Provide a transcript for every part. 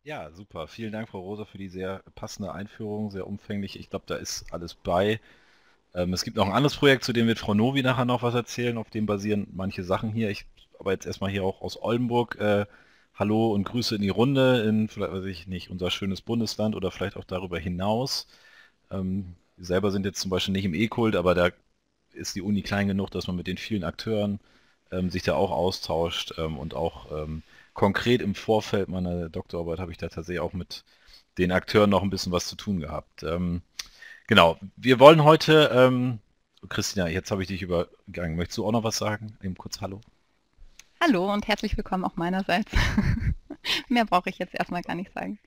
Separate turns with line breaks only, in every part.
Ja, super. Vielen Dank, Frau Rosa, für die sehr passende Einführung, sehr umfänglich. Ich glaube, da ist alles bei. Es gibt noch ein anderes Projekt, zu dem wird Frau Novi nachher noch was erzählen. Auf dem basieren manche Sachen hier. Ich aber jetzt erstmal hier auch aus Oldenburg. Hallo und Grüße in die Runde in, vielleicht weiß ich nicht, unser schönes Bundesland oder vielleicht auch darüber hinaus. Wir selber sind jetzt zum Beispiel nicht im E-Kult, aber da ist die Uni klein genug, dass man mit den vielen Akteuren sich da auch austauscht und auch konkret im Vorfeld meiner Doktorarbeit habe ich da tatsächlich auch mit den Akteuren noch ein bisschen was zu tun gehabt. Genau, wir wollen heute, Christina, jetzt habe ich dich übergangen. Möchtest du auch noch was sagen? Eben kurz Hallo.
Hallo und herzlich willkommen auch meinerseits. Mehr brauche ich jetzt erstmal gar nicht sagen.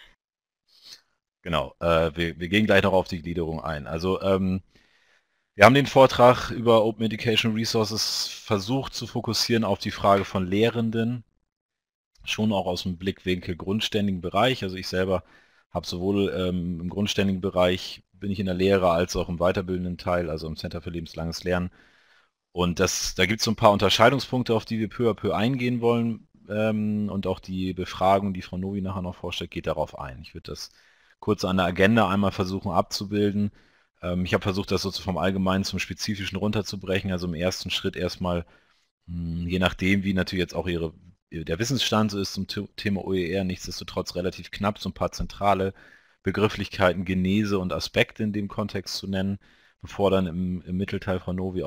Genau, wir gehen gleich noch auf die Gliederung ein. Also wir haben den Vortrag über Open Education Resources versucht zu fokussieren auf die Frage von Lehrenden, schon auch aus dem Blickwinkel grundständigen Bereich. Also ich selber habe sowohl im grundständigen Bereich bin ich in der Lehre als auch im weiterbildenden Teil, also im Center für lebenslanges Lernen. Und da gibt es so ein paar Unterscheidungspunkte, auf die wir peu à peu eingehen wollen. Und auch die Befragung, die Frau Novi nachher noch vorstellt, geht darauf ein. Ich würde das kurz an der Agenda einmal versuchen abzubilden. Ich habe versucht, das so vom Allgemeinen zum Spezifischen runterzubrechen. Also im ersten Schritt erstmal, je nachdem, wie natürlich jetzt auch der Wissensstand so ist zum Thema OER, nichtsdestotrotz relativ knapp, so ein paar zentrale Begrifflichkeiten, Genese und Aspekte in dem Kontext zu nennen, bevor dann im Mittelteil Frau Novi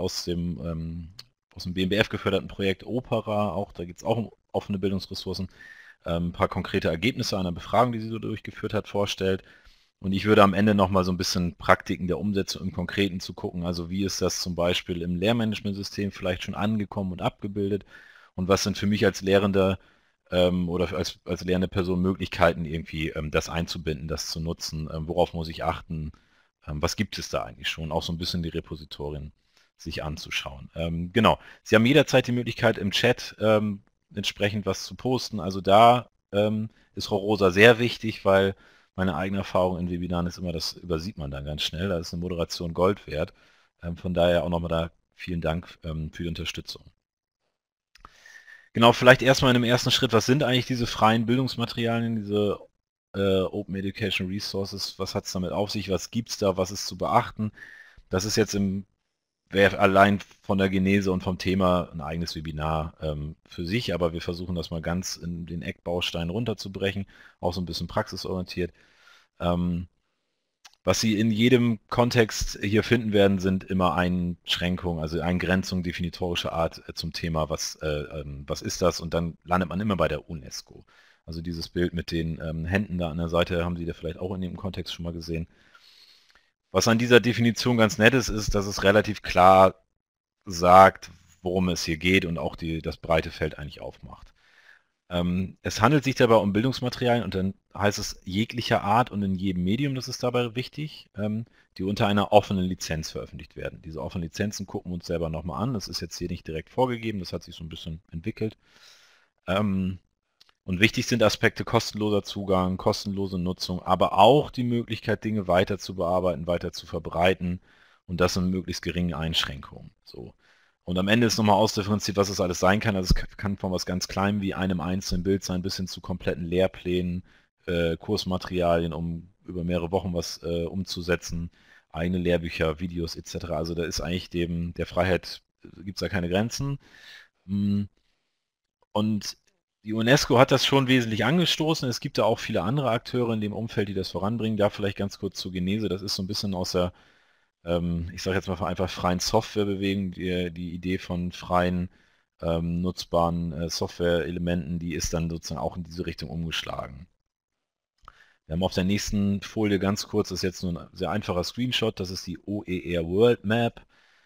aus dem BMBF geförderten Projekt Opera, auch da geht es auch um offene Bildungsressourcen, ein paar konkrete Ergebnisse einer Befragung, die sie so durchgeführt hat, vorstellt. Und ich würde am Ende nochmal so ein bisschen Praktiken der Umsetzung im Konkreten zu gucken. Also wie ist das zum Beispiel im Lehrmanagementsystem vielleicht schon angekommen und abgebildet? Und was sind für mich als Lehrender oder als lehrende Person Möglichkeiten, irgendwie das einzubinden, das zu nutzen? Worauf muss ich achten? Was gibt es da eigentlich schon? Auch so ein bisschen die Repositorien sich anzuschauen. Genau. Sie haben jederzeit die Möglichkeit im Chat entsprechend was zu posten. Also da ist Frau Rosa sehr wichtig, weil meine eigene Erfahrung in Webinaren ist immer, das übersieht man dann ganz schnell. Da ist eine Moderation Gold wert. Von daher auch nochmal da vielen Dank für die Unterstützung. Genau, vielleicht erstmal in einem ersten Schritt, was sind eigentlich diese freien Bildungsmaterialien, diese Open Education Resources, was hat es damit auf sich, was gibt es da, was ist zu beachten? Das ist jetzt wäre allein von der Genese und vom Thema ein eigenes Webinar für sich, aber wir versuchen das mal ganz in den Eckbausteinen runterzubrechen, auch so ein bisschen praxisorientiert. Ähm, Was Sie in jedem Kontext hier finden werden, sind immer Einschränkungen, also Eingrenzungen definitorischer Art zum Thema, was ist das? Und dann landet man immer bei der UNESCO. Also dieses Bild mit den Händen da an der Seite haben Sie da vielleicht auch in dem Kontext schon mal gesehen. Was an dieser Definition ganz nett ist, ist, dass es relativ klar sagt, worum es hier geht und auch das breite Feld eigentlich aufmacht. Es handelt sich dabei um Bildungsmaterialien und dann heißt es jeglicher Art und in jedem Medium, das ist dabei wichtig, die unter einer offenen Lizenz veröffentlicht werden. Diese offenen Lizenzen gucken wir uns selber nochmal an. Das ist jetzt hier nicht direkt vorgegeben, das hat sich so ein bisschen entwickelt. Und wichtig sind Aspekte kostenloser Zugang, kostenlose Nutzung, aber auch die Möglichkeit, Dinge weiter zu bearbeiten, weiter zu verbreiten und das in möglichst geringen Einschränkungen. So. Und am Ende ist nochmal ausdifferenziert, was das alles sein kann. Also es kann von was ganz Kleinem wie einem einzelnen Bild sein, bis hin zu kompletten Lehrplänen, Kursmaterialien, um über mehrere Wochen was umzusetzen, eigene Lehrbücher, Videos etc. Also da ist eigentlich der Freiheit, gibt es da keine Grenzen. Mm, Und die UNESCO hat das schon wesentlich angestoßen. Es gibt da auch viele andere Akteure in dem Umfeld, die das voranbringen. Da vielleicht ganz kurz zur Genese. Das ist so ein bisschen aus der ich sage jetzt mal einfach freien Softwarebewegung, die Idee von freien, nutzbaren Software-Elementen, die ist dann sozusagen auch in diese Richtung umgeschlagen. Wir haben auf der nächsten Folie ganz kurz, das ist jetzt nur ein sehr einfacher Screenshot, das ist die OER World Map.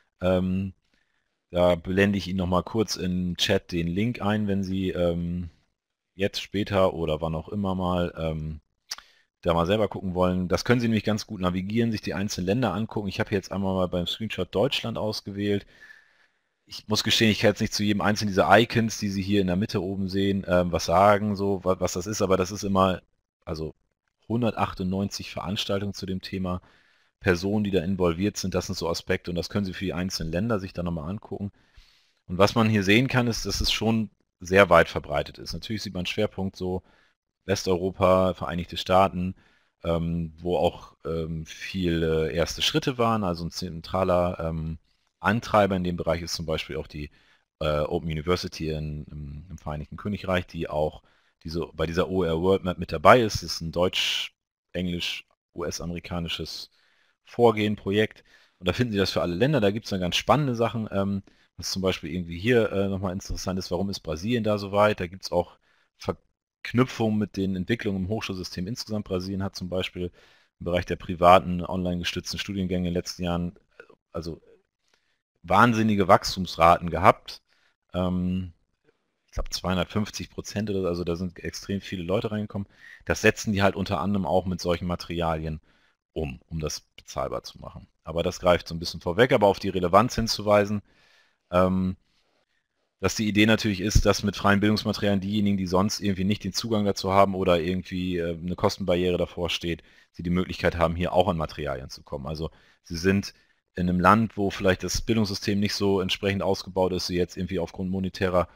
Da blende ich Ihnen nochmal kurz im Chat den Link ein, wenn Sie jetzt später oder wann auch immer mal da mal selber gucken wollen. Das können Sie nämlich ganz gut navigieren, sich die einzelnen Länder angucken. Ich habe jetzt einmal mal beim Screenshot Deutschland ausgewählt. Ich muss gestehen, ich kann jetzt nicht zu jedem einzelnen dieser Icons, die Sie hier in der Mitte oben sehen, was sagen, so was das ist, aber das ist immer, also 198 Veranstaltungen zu dem Thema, Personen, die da involviert sind, das sind so Aspekte und das können Sie für die einzelnen Länder sich dann nochmal angucken. Und was man hier sehen kann, ist, dass es schon sehr weit verbreitet ist. Natürlich sieht man Schwerpunkt so Westeuropa, Vereinigte Staaten, wo auch viele erste Schritte waren. Also ein zentraler Antreiber in dem Bereich ist zum Beispiel auch die Open University im Vereinigten Königreich, die auch bei dieser OER World Map mit dabei ist. Das ist ein deutsch-englisch US-amerikanisches Vorgehen, Projekt. Und da finden Sie das für alle Länder. Da gibt es dann ganz spannende Sachen. Was zum Beispiel irgendwie hier nochmal interessant ist, warum ist Brasilien da so weit? Da gibt es auch Verknüpfungen mit den Entwicklungen im Hochschulsystem insgesamt. Brasilien hat zum Beispiel im Bereich der privaten, online gestützten Studiengänge in den letzten Jahren also wahnsinnige Wachstumsraten gehabt. Ich glaube 250% oder so, also da sind extrem viele Leute reingekommen. Das setzen die halt unter anderem auch mit solchen Materialien um das bezahlbar zu machen. Aber das greift so ein bisschen vorweg, aber auf die Relevanz hinzuweisen, dass die Idee natürlich ist, dass mit freien Bildungsmaterialien diejenigen, die sonst irgendwie nicht den Zugang dazu haben oder irgendwie eine Kostenbarriere davor steht, sie die Möglichkeit haben, hier auch an Materialien zu kommen. Also sie sind in einem Land, wo vielleicht das Bildungssystem nicht so entsprechend ausgebaut ist, sie jetzt irgendwie aufgrund monetärer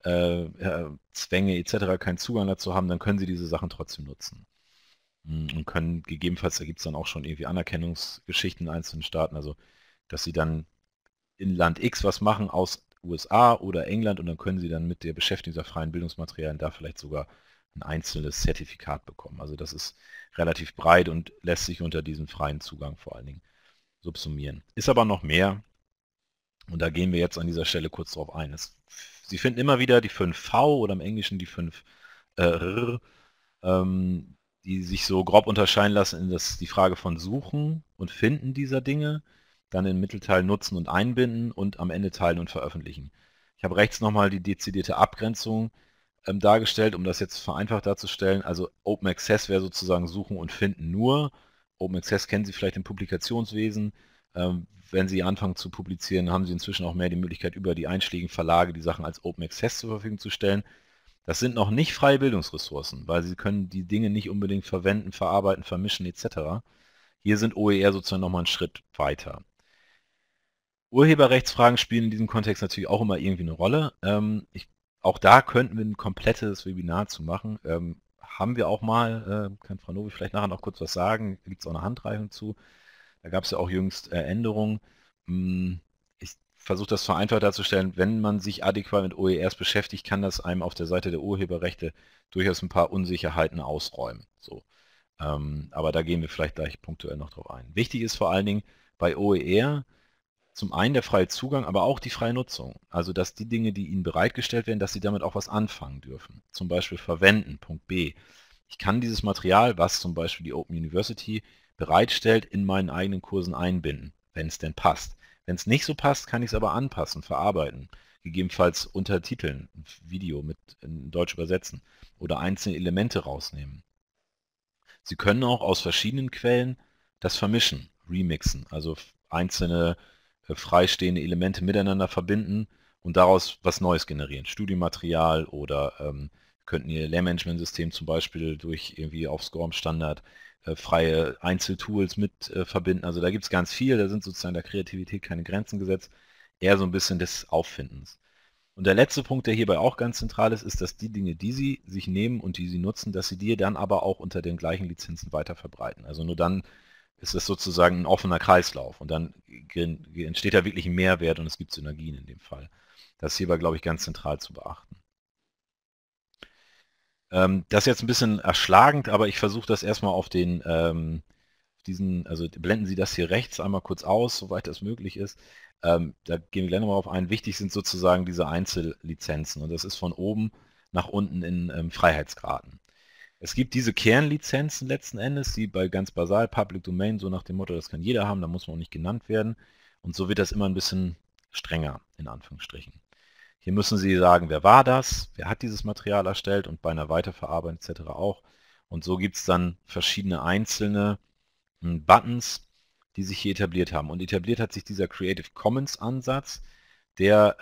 Zwänge etc. keinen Zugang dazu haben, dann können sie diese Sachen trotzdem nutzen. Und können gegebenenfalls, da gibt es dann auch schon irgendwie Anerkennungsgeschichten in einzelnen Staaten, also dass sie dann in Land X was machen aus USA oder England und dann können sie dann mit der Beschäftigung der freien Bildungsmaterialien da vielleicht sogar ein einzelnes Zertifikat bekommen. Also das ist relativ breit und lässt sich unter diesem freien Zugang vor allen Dingen subsumieren. Ist aber noch mehr und da gehen wir jetzt an dieser Stelle kurz drauf ein. Sie finden immer wieder die 5V oder im Englischen die 5 R, die sich so grob unterscheiden lassen in die Frage von Suchen und Finden dieser Dinge, dann im Mittelteil Nutzen und Einbinden und am Ende Teilen und Veröffentlichen. Ich habe rechts nochmal die dezidierte Abgrenzung dargestellt, um das jetzt vereinfacht darzustellen. Also Open Access wäre sozusagen Suchen und Finden nur. Open Access kennen Sie vielleicht im Publikationswesen. Wenn Sie anfangen zu publizieren, haben Sie inzwischen auch mehr die Möglichkeit, über die einschlägigen Verlage die Sachen als Open Access zur Verfügung zu stellen. Das sind noch nicht freie Bildungsressourcen, weil Sie können die Dinge nicht unbedingt verwenden, verarbeiten, vermischen etc. Hier sind OER sozusagen nochmal einen Schritt weiter. Urheberrechtsfragen spielen in diesem Kontext natürlich auch immer irgendwie eine Rolle. Auch da könnten wir ein komplettes Webinar zu machen. Haben wir auch mal, kann Frau Novi vielleicht nachher noch kurz was sagen, da gibt es auch eine Handreichung zu. Da gab es ja auch jüngst Änderungen. Ich versuche das vereinfacht darzustellen, wenn man sich adäquat mit OERs beschäftigt, kann das einem auf der Seite der Urheberrechte durchaus ein paar Unsicherheiten ausräumen. So. Aber da gehen wir vielleicht gleich punktuell noch drauf ein. Wichtig ist vor allen Dingen bei OER zum einen der freie Zugang, aber auch die freie Nutzung. Also dass die Dinge, die Ihnen bereitgestellt werden, dass Sie damit auch was anfangen dürfen. Zum Beispiel verwenden, Punkt B. Ich kann dieses Material, was zum Beispiel die Open University bereitstellt, in meinen eigenen Kursen einbinden, wenn es denn passt. Wenn es nicht so passt, kann ich es aber anpassen, verarbeiten, gegebenenfalls untertiteln, ein Video mit in Deutsch übersetzen oder einzelne Elemente rausnehmen. Sie können auch aus verschiedenen Quellen das vermischen, remixen, also einzelne freistehende Elemente miteinander verbinden und daraus was Neues generieren. Studienmaterial oder könnten Ihr Lehrmanagementsystem zum Beispiel durch irgendwie auf SCORM-Standard freie Einzeltools mit verbinden. Also da gibt es ganz viel, da sind sozusagen der Kreativität keine Grenzen gesetzt, eher so ein bisschen des Auffindens. Und der letzte Punkt, der hierbei auch ganz zentral ist, ist, dass die Dinge, die Sie sich nehmen und die Sie nutzen, dass Sie die dann aber auch unter den gleichen Lizenzen weiter verbreiten. Also nur dann ist es sozusagen ein offener Kreislauf und dann entsteht da wirklich ein Mehrwert und es gibt Synergien in dem Fall. Das ist hierbei, glaube ich, ganz zentral zu beachten. Das ist jetzt ein bisschen erschlagend, aber ich versuche das erstmal auf also blenden Sie das hier rechts einmal kurz aus, soweit das möglich ist. Da gehen wir gleich nochmal auf ein. Wichtig sind sozusagen diese Einzellizenzen und das ist von oben nach unten in Freiheitsgraden. Es gibt diese Kernlizenzen letzten Endes, die bei ganz basal Public Domain, so nach dem Motto, das kann jeder haben, da muss man auch nicht genannt werden. Und so wird das immer ein bisschen strenger, in Anführungsstrichen. Hier müssen Sie sagen, wer war das, wer hat dieses Material erstellt und bei einer Weiterverarbeitung etc. auch. Und so gibt es dann verschiedene einzelne Buttons, die sich hier etabliert haben. Und etabliert hat sich dieser Creative Commons Ansatz, der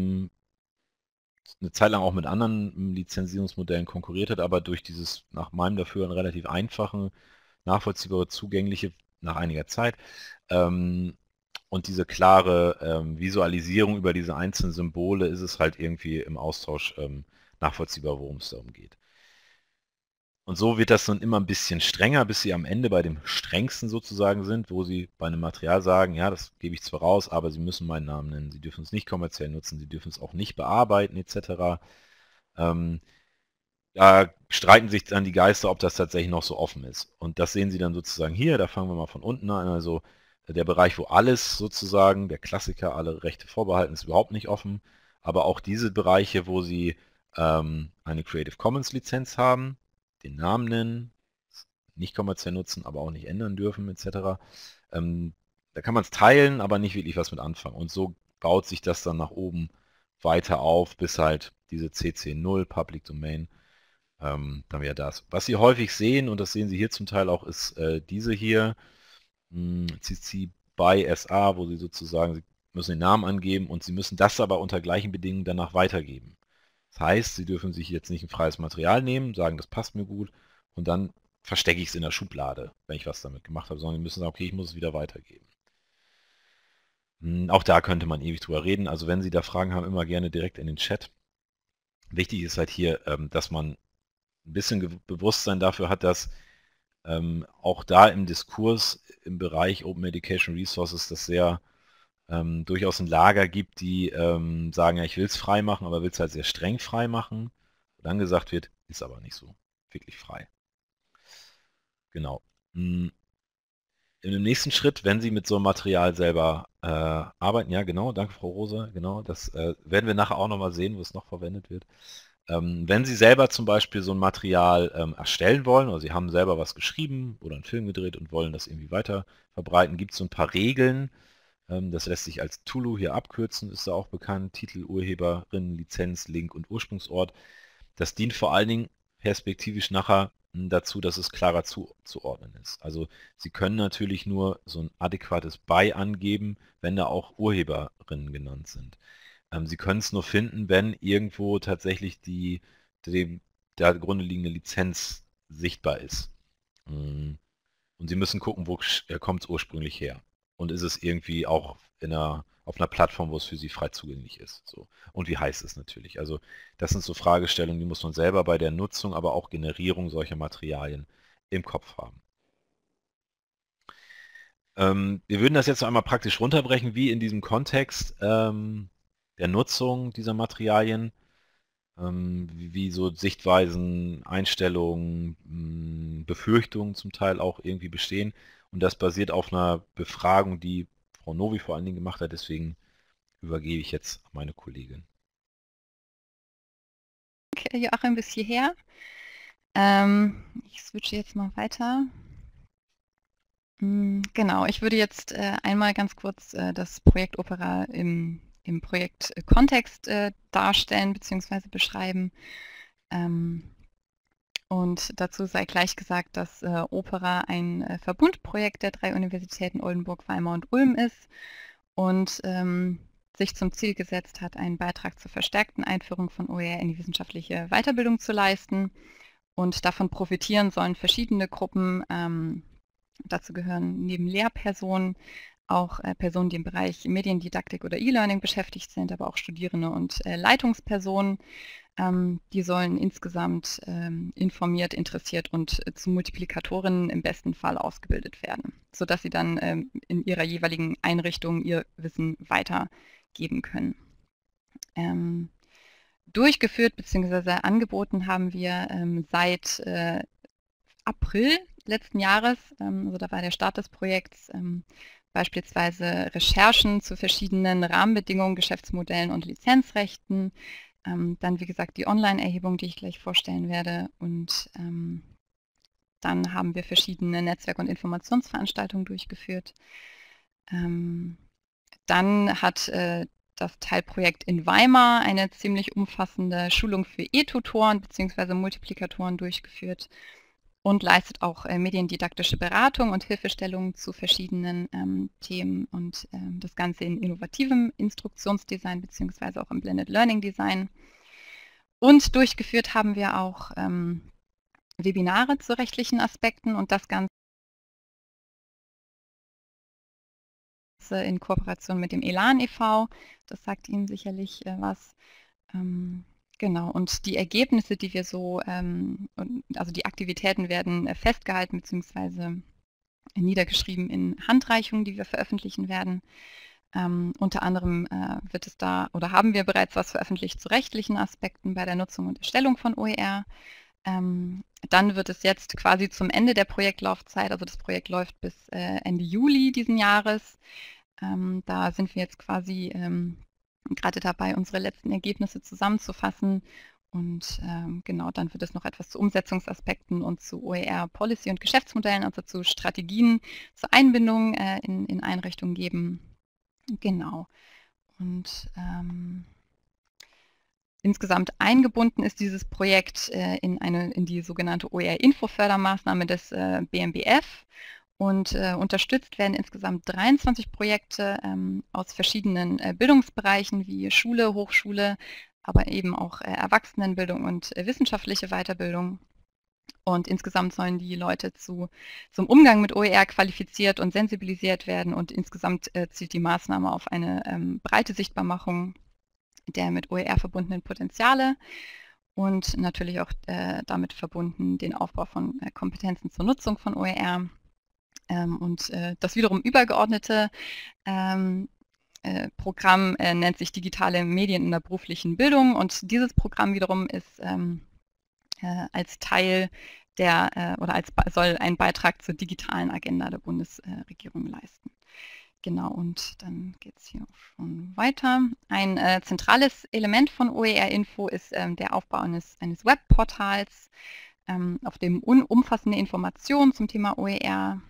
eine Zeit lang auch mit anderen Lizenzierungsmodellen konkurriert hat, aber durch dieses nach meinem Dafürhalten relativ einfache, nachvollziehbare, zugängliche nach einiger Zeit und diese klare Visualisierung über diese einzelnen Symbole ist es halt irgendwie im Austausch nachvollziehbar, worum es darum geht. Und so wird das dann immer ein bisschen strenger, bis Sie am Ende bei dem strengsten sozusagen sind, wo Sie bei einem Material sagen, ja, das gebe ich zwar raus, aber Sie müssen meinen Namen nennen. Sie dürfen es nicht kommerziell nutzen, Sie dürfen es auch nicht bearbeiten etc. Ähm, Da streiten sich dann die Geister, ob das tatsächlich noch so offen ist. Und das sehen Sie dann sozusagen hier, da fangen wir mal von unten an. Also der Bereich, wo alles sozusagen, der Klassiker, alle Rechte vorbehalten, ist überhaupt nicht offen. Aber auch diese Bereiche, wo Sie eine Creative Commons Lizenz haben, den Namen nennen, nicht kommerziell nutzen, aber auch nicht ändern dürfen etc. Da kann man es teilen, aber nicht wirklich was mit anfangen. Und so baut sich das dann nach oben weiter auf, bis halt diese CC0 Public Domain dann wäre das. Was Sie häufig sehen, und das sehen Sie hier zum Teil auch, ist diese hier, CC by SA, wo Sie sozusagen, Sie müssen den Namen angeben und Sie müssen das aber unter gleichen Bedingungen danach weitergeben. Das heißt, Sie dürfen sich jetzt nicht ein freies Material nehmen, sagen, das passt mir gut und dann verstecke ich es in der Schublade, wenn ich was damit gemacht habe, sondern Sie müssen sagen, okay, ich muss es wieder weitergeben. Auch da könnte man ewig drüber reden. Also wenn Sie da Fragen haben, immer gerne direkt in den Chat. Wichtig ist halt hier, dass man ein bisschen Bewusstsein dafür hat, dass auch da im Diskurs im Bereich Open Education Resources das sehr durchaus ein Lager gibt, die sagen, ja, ich will es frei machen, aber will es halt sehr streng frei machen. Und dann gesagt wird, ist aber nicht so wirklich frei. Genau. In dem nächsten Schritt, wenn Sie mit so einem Material selber arbeiten, ja genau, danke Frau Rosa, genau, das werden wir nachher auch nochmal sehen, wo es noch verwendet wird. Wenn Sie selber zum Beispiel so ein Material erstellen wollen, oder Sie haben selber was geschrieben oder einen Film gedreht und wollen das irgendwie weiter verbreiten, gibt es so ein paar Regeln. Das lässt sich als TULU hier abkürzen, ist da auch bekannt. Titel, Urheberin, Lizenz, Link und Ursprungsort. Das dient vor allen Dingen perspektivisch nachher dazu, dass es klarer zuzuordnen ist. Also Sie können natürlich nur so ein adäquates By angeben, wenn da auch Urheberinnen genannt sind. Sie können es nur finden, wenn irgendwo tatsächlich der zugrunde liegende Lizenz sichtbar ist. Und Sie müssen gucken, wo kommt es ursprünglich her. Und ist es irgendwie auch auf einer Plattform, wo es für Sie frei zugänglich ist. So. Und wie heißt es natürlich. Also das sind so Fragestellungen, die muss man selber bei der Nutzung, aber auch Generierung solcher Materialien im Kopf haben. Wir würden das jetzt einmal praktisch runterbrechen, wie in diesem Kontext der Nutzung dieser Materialien, wie so Sichtweisen, Einstellungen, Befürchtungen zum Teil auch irgendwie bestehen. Und das basiert auf einer Befragung, die Frau Novi vor allen Dingen gemacht hat. Deswegen übergebe ich jetzt an meine Kollegin.
Okay, Joachim, bis hierher. Ich switche jetzt mal weiter. Genau, ich würde jetzt einmal ganz kurz das Projekt Opera im Projektkontext darstellen bzw. beschreiben. Und dazu sei gleich gesagt, dass Opera ein Verbundprojekt der 3 Universitäten Oldenburg, Weimar und Ulm ist und sich zum Ziel gesetzt hat, einen Beitrag zur verstärkten Einführung von OER in die wissenschaftliche Weiterbildung zu leisten. Und davon profitieren sollen verschiedene Gruppen. Dazu gehören neben Lehrpersonen auch Personen, die im Bereich Mediendidaktik oder E-Learning beschäftigt sind, aber auch Studierende und Leitungspersonen. Die sollen insgesamt informiert, interessiert und zu Multiplikatorinnen im besten Fall ausgebildet werden, sodass sie dann in ihrer jeweiligen Einrichtung ihr Wissen weitergeben können. Durchgeführt bzw. angeboten haben wir seit April letzten Jahres, also da war der Start des Projekts, beispielsweise Recherchen zu verschiedenen Rahmenbedingungen, Geschäftsmodellen und Lizenzrechten. Dann, wie gesagt, die Online-Erhebung, die ich gleich vorstellen werde. Und dann haben wir verschiedene Netzwerk- und Informationsveranstaltungen durchgeführt. Dann hat das Teilprojekt in Weimar eine ziemlich umfassende Schulung für E-Tutoren bzw. Multiplikatoren durchgeführt und leistet auch mediendidaktische Beratung und Hilfestellungen zu verschiedenen Themen und das Ganze in innovativem Instruktionsdesign bzw. auch im Blended Learning Design. Und durchgeführt haben wir auch Webinare zu rechtlichen Aspekten und das Ganze in Kooperation mit dem Elan e.V. Das sagt Ihnen sicherlich was. Genau, und die Ergebnisse, die wir so, also die Aktivitäten werden festgehalten bzw. niedergeschrieben in Handreichungen, die wir veröffentlichen werden. Unter anderem wird es da oder haben wir bereits was veröffentlicht zu rechtlichen Aspekten bei der Nutzung und Erstellung von OER. Dann wird es jetzt quasi zum Ende der Projektlaufzeit, also das Projekt läuft bis Ende Juli diesen Jahres. Da sind wir jetzt quasi gerade dabei, unsere letzten Ergebnisse zusammenzufassen. Und genau, dann wird es noch etwas zu Umsetzungsaspekten und zu OER-Policy und Geschäftsmodellen, also zu Strategien zur Einbindung in Einrichtungen geben. Genau. Und insgesamt eingebunden ist dieses Projekt in die sogenannte OER-Info-Fördermaßnahme des BMBF. Und unterstützt werden insgesamt 23 Projekte aus verschiedenen Bildungsbereichen wie Schule, Hochschule, aber eben auch Erwachsenenbildung und wissenschaftliche Weiterbildung. Und insgesamt sollen die Leute zum Umgang mit OER qualifiziert und sensibilisiert werden. Und insgesamt zielt die Maßnahme auf eine breite Sichtbarmachung der mit OER verbundenen Potenziale und natürlich auch damit verbunden den Aufbau von Kompetenzen zur Nutzung von OER. Und das wiederum übergeordnete Programm nennt sich Digitale Medien in der beruflichen Bildung. Und dieses Programm wiederum ist als Teil soll einen Beitrag zur digitalen Agenda der Bundesregierung leisten. Genau, und dann geht es hier auch schon weiter. Ein zentrales Element von OER-Info ist der Aufbau eines Webportals, auf dem umfassende Informationen zum Thema OER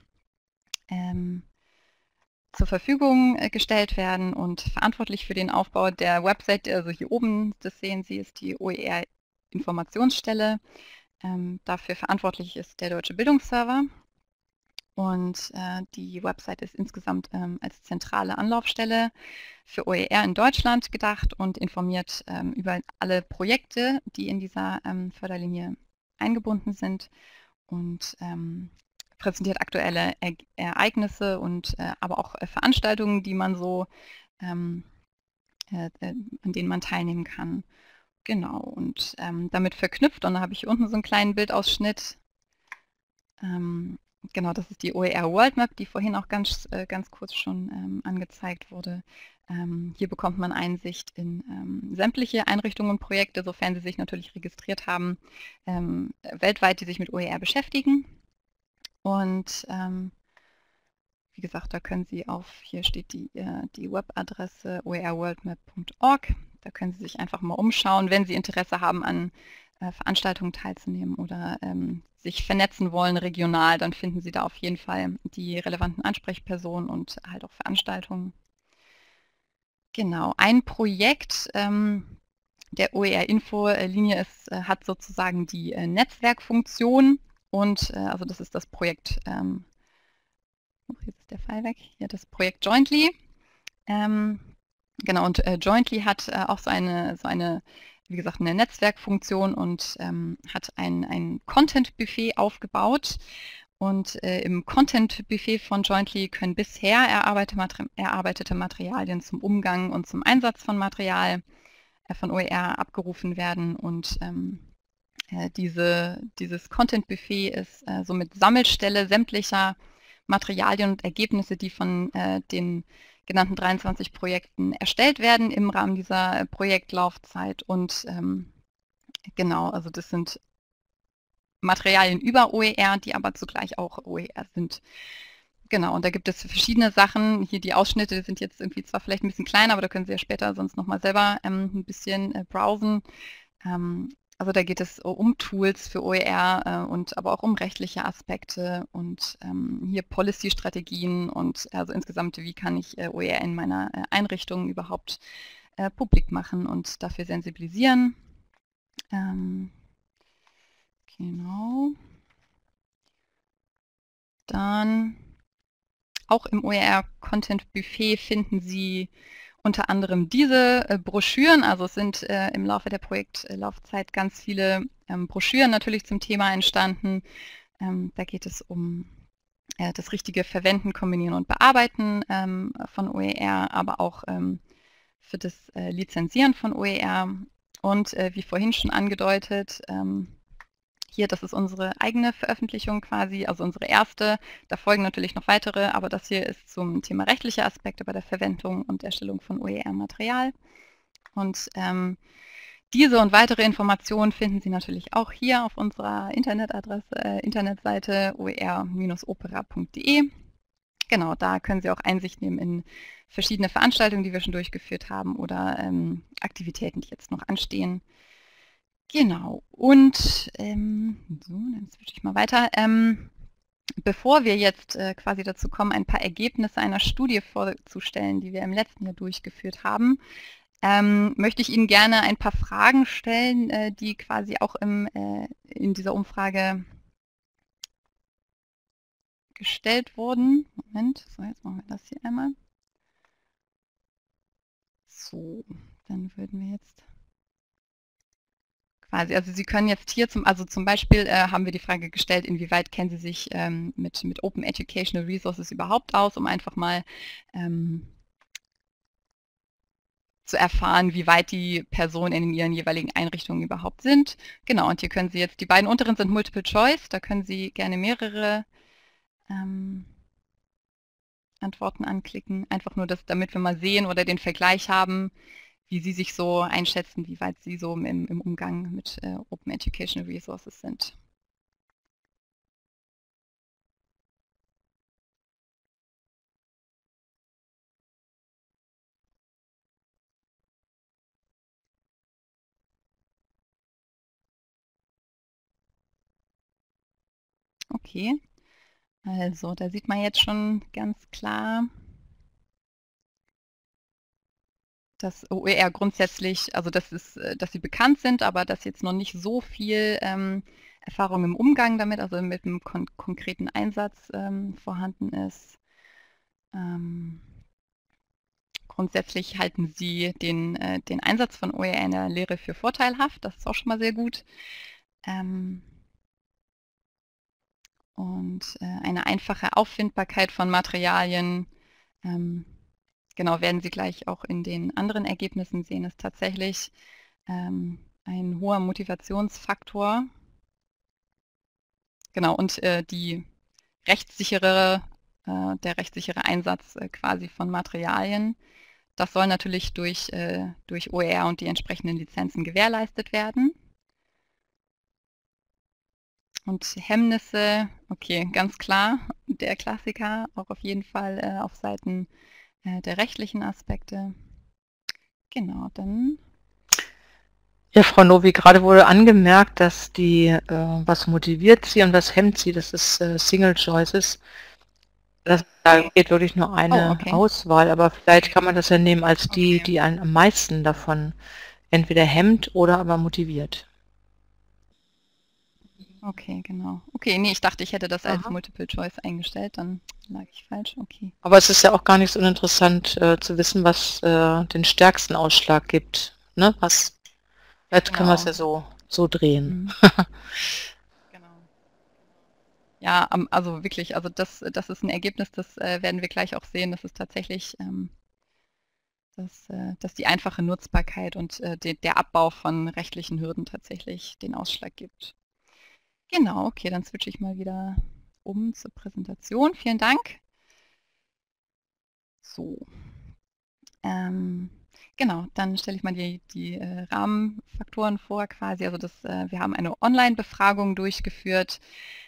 zur Verfügung gestellt werden, und verantwortlich für den Aufbau der Website, also hier oben, das sehen Sie, ist die OER-Informationsstelle. Dafür verantwortlich ist der Deutsche Bildungsserver, und die Website ist insgesamt als zentrale Anlaufstelle für OER in Deutschland gedacht und informiert über alle Projekte, die in dieser Förderlinie eingebunden sind, und präsentiert aktuelle Ereignisse und aber auch Veranstaltungen, die man so, an denen man teilnehmen kann. Genau, und damit verknüpft, und da habe ich hier unten so einen kleinen Bildausschnitt. Genau, das ist die OER World Map, die vorhin auch ganz kurz schon angezeigt wurde. Hier bekommt man Einsicht in sämtliche Einrichtungen und Projekte, sofern sie sich natürlich registriert haben, weltweit, die sich mit OER beschäftigen. Und wie gesagt, da können Sie hier steht die Webadresse oerworldmap.org. Da können Sie sich einfach mal umschauen, wenn Sie Interesse haben, an Veranstaltungen teilzunehmen oder sich vernetzen wollen regional, dann finden Sie da auf jeden Fall die relevanten Ansprechpersonen und halt auch Veranstaltungen. Genau, ein Projekt der OER-Info-Linie hat sozusagen die Netzwerkfunktion, und also das ist das Projekt, jetzt ist der Pfeil weg, hier das Projekt Jointly. Genau, und Jointly hat auch so eine, wie gesagt, eine Netzwerkfunktion und hat ein Content-Buffet aufgebaut. Und im Content-Buffet von Jointly können bisher erarbeitete Materialien zum Umgang und zum Einsatz von Material von OER abgerufen werden. Und dieses Content-Buffet ist somit Sammelstelle sämtlicher Materialien und Ergebnisse, die von den genannten 23 Projekten erstellt werden im Rahmen dieser Projektlaufzeit. Und genau, also das sind Materialien über OER, die aber zugleich auch OER sind. Genau, und da gibt es verschiedene Sachen. Hier die Ausschnitte sind jetzt irgendwie zwar vielleicht ein bisschen kleiner, aber da können Sie ja später sonst nochmal selber ein bisschen browsen. Also da geht es um Tools für OER und aber auch um rechtliche Aspekte und hier Policy-Strategien und also insgesamt, wie kann ich OER in meiner Einrichtung überhaupt publik machen und dafür sensibilisieren. Genau. Dann auch im OER-Content-Buffet finden Sie unter anderem diese Broschüren. Also es sind im Laufe der Projektlaufzeit ganz viele Broschüren natürlich zum Thema entstanden. Da geht es um das richtige Verwenden, Kombinieren und Bearbeiten von OER, aber auch für das Lizenzieren von OER. Und wie vorhin schon angedeutet, hier, das ist unsere eigene Veröffentlichung quasi, also unsere erste. Da folgen natürlich noch weitere, aber das hier ist zum Thema rechtliche Aspekte bei der Verwendung und Erstellung von OER-Material. Und diese und weitere Informationen finden Sie natürlich auch hier auf unserer Internetseite oer-opera.de. Genau, da können Sie auch Einsicht nehmen in verschiedene Veranstaltungen, die wir schon durchgeführt haben oder Aktivitäten, die jetzt noch anstehen. Genau, und so, dann switche ich mal weiter. Bevor wir jetzt quasi dazu kommen, ein paar Ergebnisse einer Studie vorzustellen, die wir im letzten Jahr durchgeführt haben, möchte ich Ihnen gerne ein paar Fragen stellen, die quasi auch in dieser Umfrage gestellt wurden. Moment, so jetzt machen wir das hier einmal. So, dann würden wir jetzt quasi, also Sie können jetzt hier zum Beispiel haben wir die Frage gestellt, inwieweit kennen Sie sich mit Open Educational Resources überhaupt aus, um einfach mal zu erfahren, wie weit die Personen in ihren jeweiligen Einrichtungen überhaupt sind. Genau, und hier können Sie jetzt, die beiden unteren sind Multiple Choice, da können Sie gerne mehrere Antworten anklicken, einfach nur, damit wir mal sehen oder den Vergleich haben, wie Sie sich so einschätzen, wie weit Sie so im Umgang mit Open Educational Resources sind. Okay, also da sieht man jetzt schon ganz klar, dass OER grundsätzlich, also dass sie bekannt sind, aber dass jetzt noch nicht so viel Erfahrung im Umgang damit, also mit einem konkreten Einsatz vorhanden ist. Grundsätzlich halten Sie den Einsatz von OER in der Lehre für vorteilhaft, das ist auch schon mal sehr gut. Und eine einfache Auffindbarkeit von Materialien, genau, werden Sie gleich auch in den anderen Ergebnissen sehen, ist tatsächlich ein hoher Motivationsfaktor. Genau, und der rechtssichere Einsatz quasi von Materialien, das soll natürlich durch OER und die entsprechenden Lizenzen gewährleistet werden. Und Hemmnisse, okay, ganz klar, der Klassiker, auch auf jeden Fall auf Seiten der rechtlichen Aspekte. Genau, dann.
Ja, Frau Novi, gerade wurde angemerkt, dass was motiviert Sie und was hemmt Sie, das ist Single Choices. Da geht wirklich nur eine Auswahl, aber vielleicht kann man das ja nehmen als die einen am meisten davon entweder hemmt oder aber motiviert.
Okay, genau. Okay, nee, ich dachte, ich hätte das als Multiple Choice eingestellt, dann lag ich falsch, okay.
Aber es ist ja auch gar nicht so uninteressant zu wissen, was den stärksten Ausschlag gibt. Ne? Vielleicht können wir es ja so drehen.
Mhm. Genau. Ja, also wirklich, also das ist ein Ergebnis, das werden wir gleich auch sehen, das ist tatsächlich, dass die einfache Nutzbarkeit und der Abbau von rechtlichen Hürden tatsächlich den Ausschlag gibt. Genau, okay, dann switche ich mal wieder um zur Präsentation. Vielen Dank. So. Genau, dann stelle ich mal die Rahmenfaktoren vor quasi. Also wir haben eine Online-Befragung durchgeführt.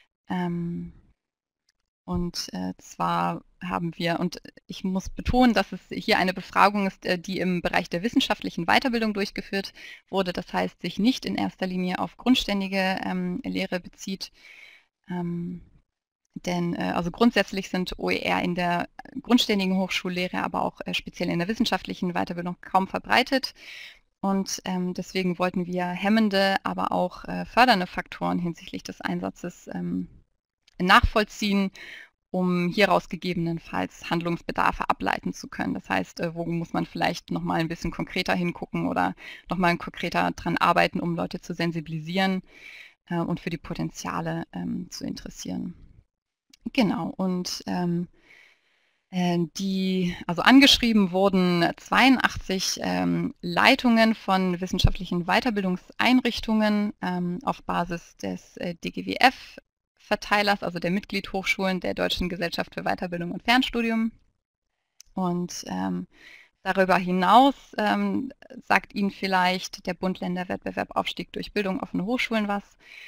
Und zwar haben wir, und ich muss betonen, dass es hier eine Befragung ist, die im Bereich der wissenschaftlichen Weiterbildung durchgeführt wurde. Das heißt, sich nicht in erster Linie auf grundständige Lehre bezieht. Denn also grundsätzlich sind OER in der grundständigen Hochschullehre, aber auch speziell in der wissenschaftlichen Weiterbildung kaum verbreitet. Und deswegen wollten wir hemmende, aber auch fördernde Faktoren hinsichtlich des Einsatzes nachvollziehen, um hieraus gegebenenfalls Handlungsbedarfe ableiten zu können. Das heißt, wo muss man vielleicht nochmal ein bisschen konkreter hingucken oder nochmal konkreter dran arbeiten, um Leute zu sensibilisieren und für die Potenziale zu interessieren. Genau, und Also angeschrieben wurden 82 Leitungen von wissenschaftlichen Weiterbildungseinrichtungen auf Basis des DGWF-Verteilers, also der Mitgliedhochschulen der Deutschen Gesellschaft für Weiterbildung und Fernstudium. Und darüber hinaus sagt Ihnen vielleicht der Bund-Länder-Wettbewerb Aufstieg durch Bildung offene Hochschulen was.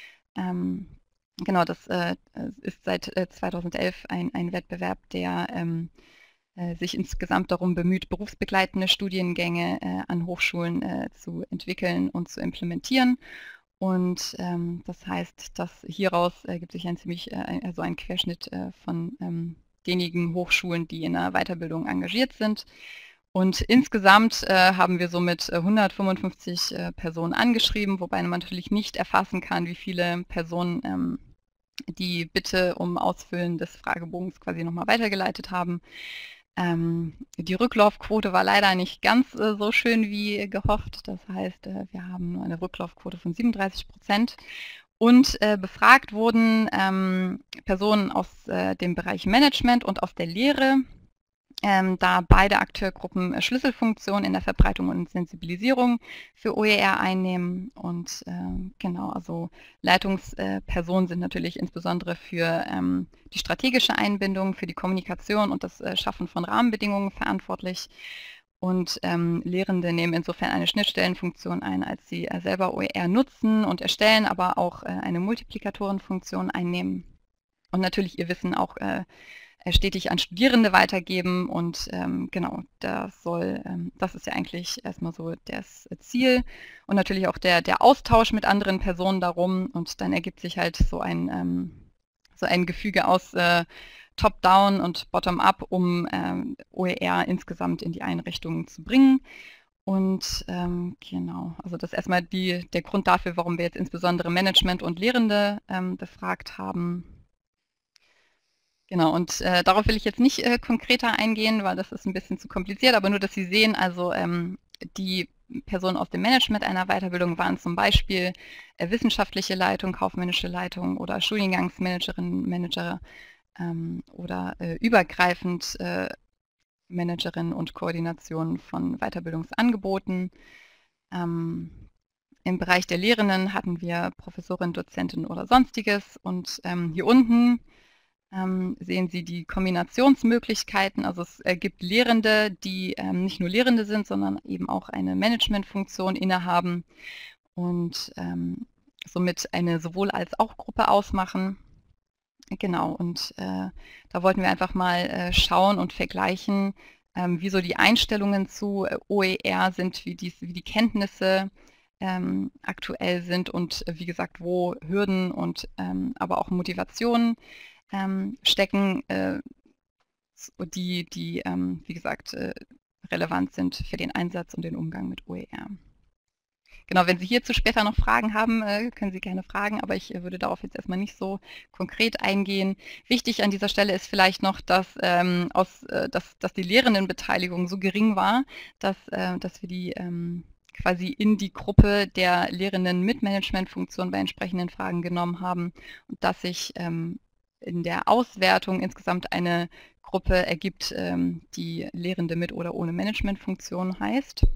Genau, das ist seit 2011 ein Wettbewerb, der sich insgesamt darum bemüht, berufsbegleitende Studiengänge an Hochschulen zu entwickeln und zu implementieren. Und das heißt, dass hieraus ergibt sich ein Querschnitt von denjenigen Hochschulen, die in der Weiterbildung engagiert sind. Und insgesamt haben wir somit 155 Personen angeschrieben, wobei man natürlich nicht erfassen kann, wie viele Personen die Bitte um Ausfüllen des Fragebogens quasi nochmal weitergeleitet haben. Die Rücklaufquote war leider nicht ganz so schön wie gehofft. Das heißt, wir haben nur eine Rücklaufquote von 37%. Und befragt wurden Personen aus dem Bereich Management und aus der Lehre, da beide Akteurgruppen Schlüsselfunktionen in der Verbreitung und Sensibilisierung für OER einnehmen. Und genau, also Leitungspersonen sind natürlich insbesondere für die strategische Einbindung, für die Kommunikation und das Schaffen von Rahmenbedingungen verantwortlich. Und Lehrende nehmen insofern eine Schnittstellenfunktion ein, als sie selber OER nutzen und erstellen, aber auch eine Multiplikatorenfunktion einnehmen. Und natürlich ihr Wissen auch stetig an Studierende weitergeben und genau, das ist ja eigentlich erstmal so das Ziel und natürlich auch der Austausch mit anderen Personen darum und dann ergibt sich halt so ein Gefüge aus Top-Down und Bottom-Up, um OER insgesamt in die Einrichtungen zu bringen. Und genau, also das ist erstmal der Grund dafür, warum wir jetzt insbesondere Management und Lehrende befragt haben. Genau, und darauf will ich jetzt nicht konkreter eingehen, weil das ist ein bisschen zu kompliziert, aber nur, dass Sie sehen, also die Personen aus dem Management einer Weiterbildung waren zum Beispiel wissenschaftliche Leitung, kaufmännische Leitung oder Studiengangsmanagerinnen, Manager oder übergreifend Managerin und Koordination von Weiterbildungsangeboten. Im Bereich der Lehrenden hatten wir Professorin, Dozentin oder Sonstiges und hier unten sehen Sie die Kombinationsmöglichkeiten. Also es gibt Lehrende, die nicht nur Lehrende sind, sondern eben auch eine Managementfunktion innehaben und somit eine sowohl als auch Gruppe ausmachen. Genau, und da wollten wir einfach mal schauen und vergleichen, wie so die Einstellungen zu OER sind, wie die Kenntnisse aktuell sind und wie gesagt, wo Hürden und aber auch Motivationen stecken, die wie gesagt, relevant sind für den Einsatz und den Umgang mit OER. Genau, wenn Sie hierzu später noch Fragen haben, können Sie gerne fragen, aber ich würde darauf jetzt erstmal nicht so konkret eingehen. Wichtig an dieser Stelle ist vielleicht noch, dass die Lehrendenbeteiligung so gering war, dass wir die quasi in die Gruppe der Lehrenden mit Managementfunktion bei entsprechenden Fragen genommen haben und dass sich in der Auswertung insgesamt eine Gruppe ergibt, die Lehrende mit oder ohne Managementfunktion heißt.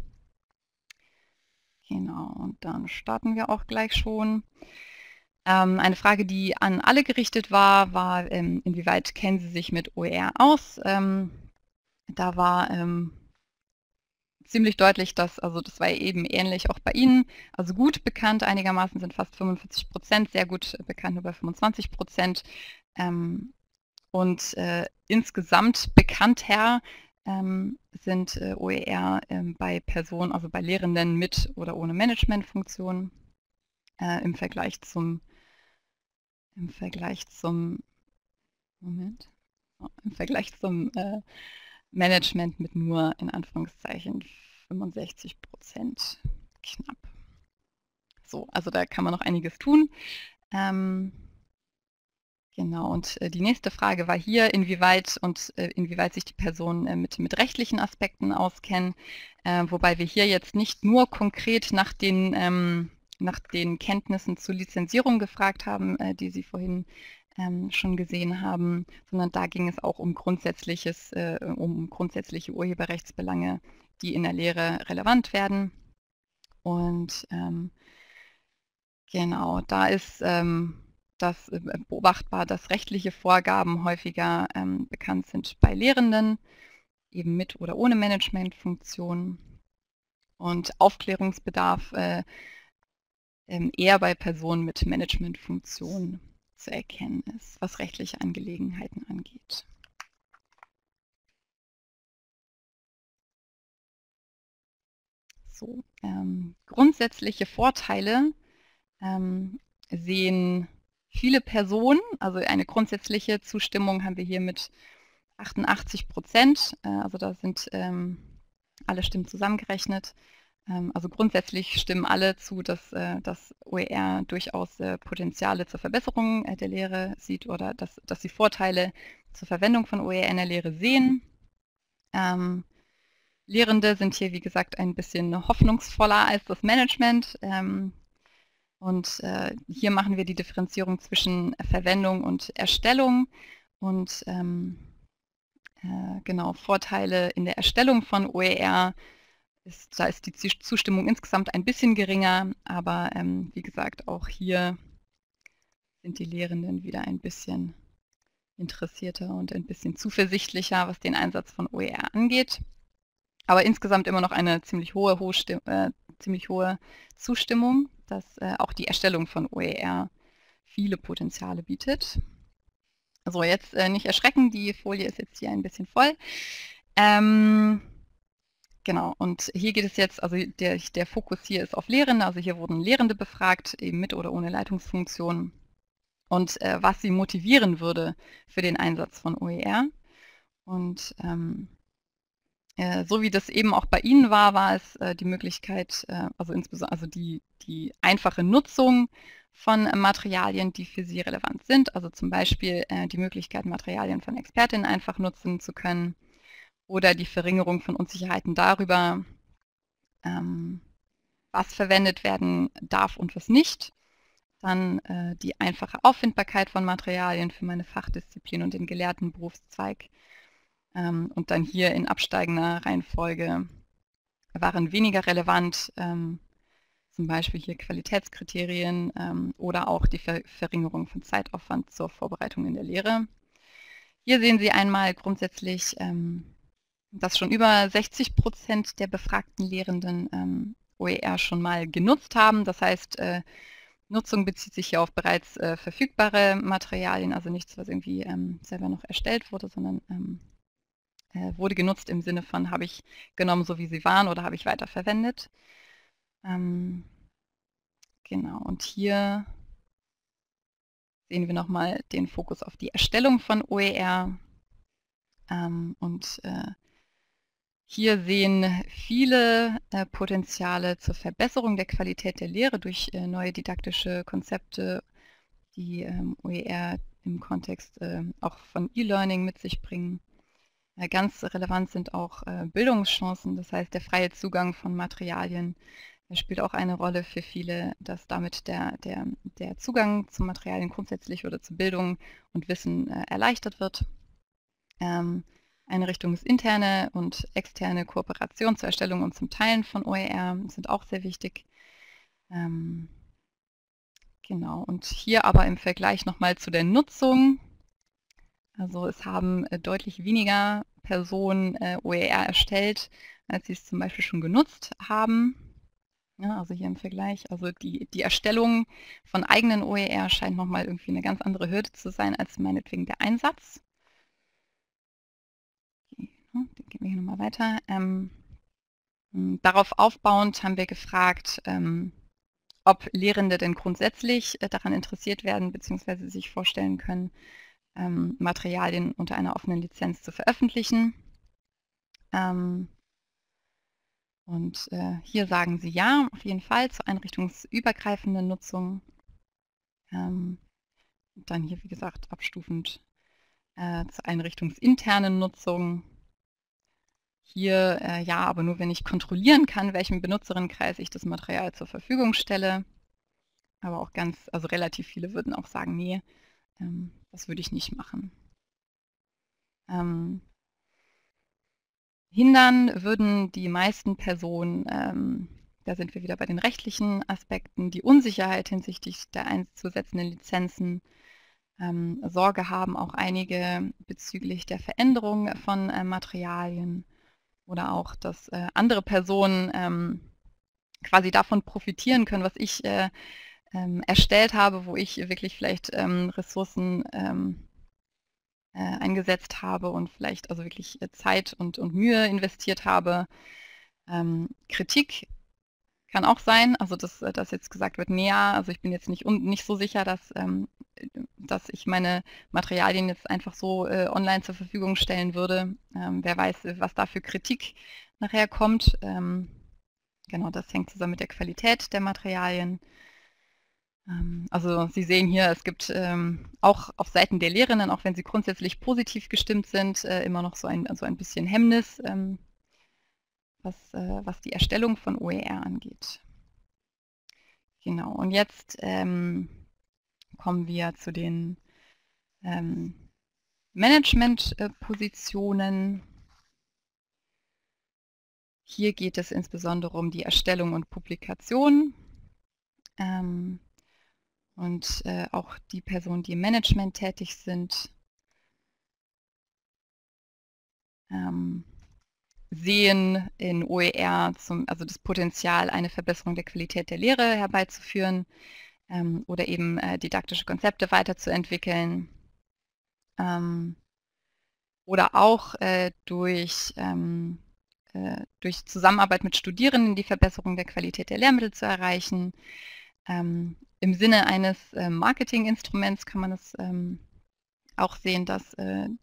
Genau, und dann starten wir auch gleich schon. Eine Frage, die an alle gerichtet war, inwieweit kennen Sie sich mit OER aus? Da war ziemlich deutlich, das war eben ähnlich auch bei Ihnen, also gut bekannt einigermaßen sind fast 45%, sehr gut bekannt nur bei 25%. Und insgesamt bekannter sind OER bei Personen, also bei Lehrenden mit oder ohne Managementfunktion im Vergleich zum Management mit nur in Anführungszeichen 65% knapp. So, also da kann man noch einiges tun. Genau, und die nächste Frage war hier, inwieweit sich die Personen mit rechtlichen Aspekten auskennen, wobei wir hier jetzt nicht nur konkret nach den nach den Kenntnissen zur Lizenzierung gefragt haben, die Sie vorhin schon gesehen haben, sondern da ging es auch um grundsätzliche Urheberrechtsbelange, die in der Lehre relevant werden. Und genau, da ist das beobachtbar, dass rechtliche Vorgaben häufiger bekannt sind bei Lehrenden, eben mit oder ohne Managementfunktion, und Aufklärungsbedarf eher bei Personen mit Managementfunktion zu erkennen ist, was rechtliche Angelegenheiten angeht. So, grundsätzliche Vorteile sehen viele Personen, also eine grundsätzliche Zustimmung haben wir hier mit 88%, also da sind alle Stimmen zusammengerechnet. Also grundsätzlich stimmen alle zu, dass das OER durchaus Potenziale zur Verbesserung der Lehre sieht oder dass sie Vorteile zur Verwendung von OER in der Lehre sehen. Lehrende sind hier, wie gesagt, ein bisschen hoffnungsvoller als das Management. Und hier machen wir die Differenzierung zwischen Verwendung und Erstellung. Und genau, Vorteile in der Erstellung von OER, da ist die Zustimmung insgesamt ein bisschen geringer, aber wie gesagt, auch hier sind die Lehrenden wieder ein bisschen interessierter und ein bisschen zuversichtlicher, was den Einsatz von OER angeht. Aber insgesamt immer noch eine ziemlich hohe Zustimmung, dass auch die Erstellung von OER viele Potenziale bietet. Also jetzt nicht erschrecken, die Folie ist jetzt hier ein bisschen voll. Genau, und hier geht es jetzt, also der Fokus hier ist auf Lehrende, also hier wurden Lehrende befragt, eben mit oder ohne Leitungsfunktion, und was sie motivieren würde für den Einsatz von OER. Und so wie das eben auch bei Ihnen war es die Möglichkeit, also insbesondere die einfache Nutzung von Materialien, die für Sie relevant sind, also zum Beispiel die Möglichkeit, Materialien von Expertinnen einfach nutzen zu können, oder die Verringerung von Unsicherheiten darüber, was verwendet werden darf und was nicht. Dann die einfache Auffindbarkeit von Materialien für meine Fachdisziplin und den gelehrten Berufszweig. Und dann hier in absteigender Reihenfolge waren weniger relevant, zum Beispiel hier Qualitätskriterien oder auch die Verringerung von Zeitaufwand zur Vorbereitung in der Lehre. Hier sehen Sie einmal grundsätzlich, dass schon über 60% der befragten Lehrenden OER schon mal genutzt haben. Das heißt, Nutzung bezieht sich hier auf bereits verfügbare Materialien, also nichts, was irgendwie selber noch erstellt wurde, sondern wurde genutzt im Sinne von, habe ich genommen, so wie sie waren, oder habe ich weiterverwendet. Genau, und hier sehen wir nochmal den Fokus auf die Erstellung von OER. Hier sehen viele Potenziale zur Verbesserung der Qualität der Lehre durch neue didaktische Konzepte, die OER im Kontext auch von E-Learning mit sich bringen. Ganz relevant sind auch Bildungschancen, das heißt der freie Zugang von Materialien spielt auch eine Rolle für viele, dass damit der Zugang zu Materialien grundsätzlich oder zu Bildung und Wissen erleichtert wird. Einrichtungsinterne und externe Kooperation zur Erstellung und zum Teilen von OER sind auch sehr wichtig. Genau, und hier aber im Vergleich nochmal zu der Nutzung. Also es haben deutlich weniger Personen OER erstellt, als sie es zum Beispiel schon genutzt haben. Ja, also hier im Vergleich, also die Erstellung von eigenen OER scheint nochmal irgendwie eine ganz andere Hürde zu sein als meinetwegen der Einsatz. Okay, dann gehen wir hier nochmal weiter. Darauf aufbauend haben wir gefragt, ob Lehrende denn grundsätzlich daran interessiert werden bzw. sich vorstellen können, Materialien unter einer offenen Lizenz zu veröffentlichen. Und hier sagen sie ja, auf jeden Fall zur einrichtungsübergreifenden Nutzung. Und dann hier, wie gesagt, abstufend zur einrichtungsinternen Nutzung. Hier ja, aber nur wenn ich kontrollieren kann, welchem Benutzerinnenkreis ich das Material zur Verfügung stelle. aber auch also relativ viele würden auch sagen, nee, das würde ich nicht machen. Hindern würden die meisten Personen, da sind wir wieder bei den rechtlichen Aspekten, die Unsicherheit hinsichtlich der einzusetzenden Lizenzen, Sorge haben auch einige bezüglich der Veränderung von Materialien oder auch, dass andere Personen quasi davon profitieren können, was ich erstellt habe, wo ich wirklich vielleicht Ressourcen eingesetzt habe und vielleicht also wirklich Zeit und Mühe investiert habe. Kritik kann auch sein, also dass jetzt gesagt wird, nee, also ich bin jetzt nicht so sicher, dass ich meine Materialien jetzt einfach so online zur Verfügung stellen würde. Wer weiß, was da für Kritik nachher kommt. Genau, das hängt zusammen mit der Qualität der Materialien. Also Sie sehen hier, es gibt auch auf Seiten der Lehrenden, auch wenn sie grundsätzlich positiv gestimmt sind, immer noch so ein bisschen Hemmnis, was die Erstellung von OER angeht. Genau, und jetzt kommen wir zu den Management-Positionen. Hier geht es insbesondere um die Erstellung und Publikation. Und auch die Personen, die im Management tätig sind, sehen in OER also das Potenzial, eine Verbesserung der Qualität der Lehre herbeizuführen oder eben didaktische Konzepte weiterzuentwickeln oder auch durch Zusammenarbeit mit Studierenden die Verbesserung der Qualität der Lehrmittel zu erreichen. Im Sinne eines Marketinginstruments kann man es auch sehen, dass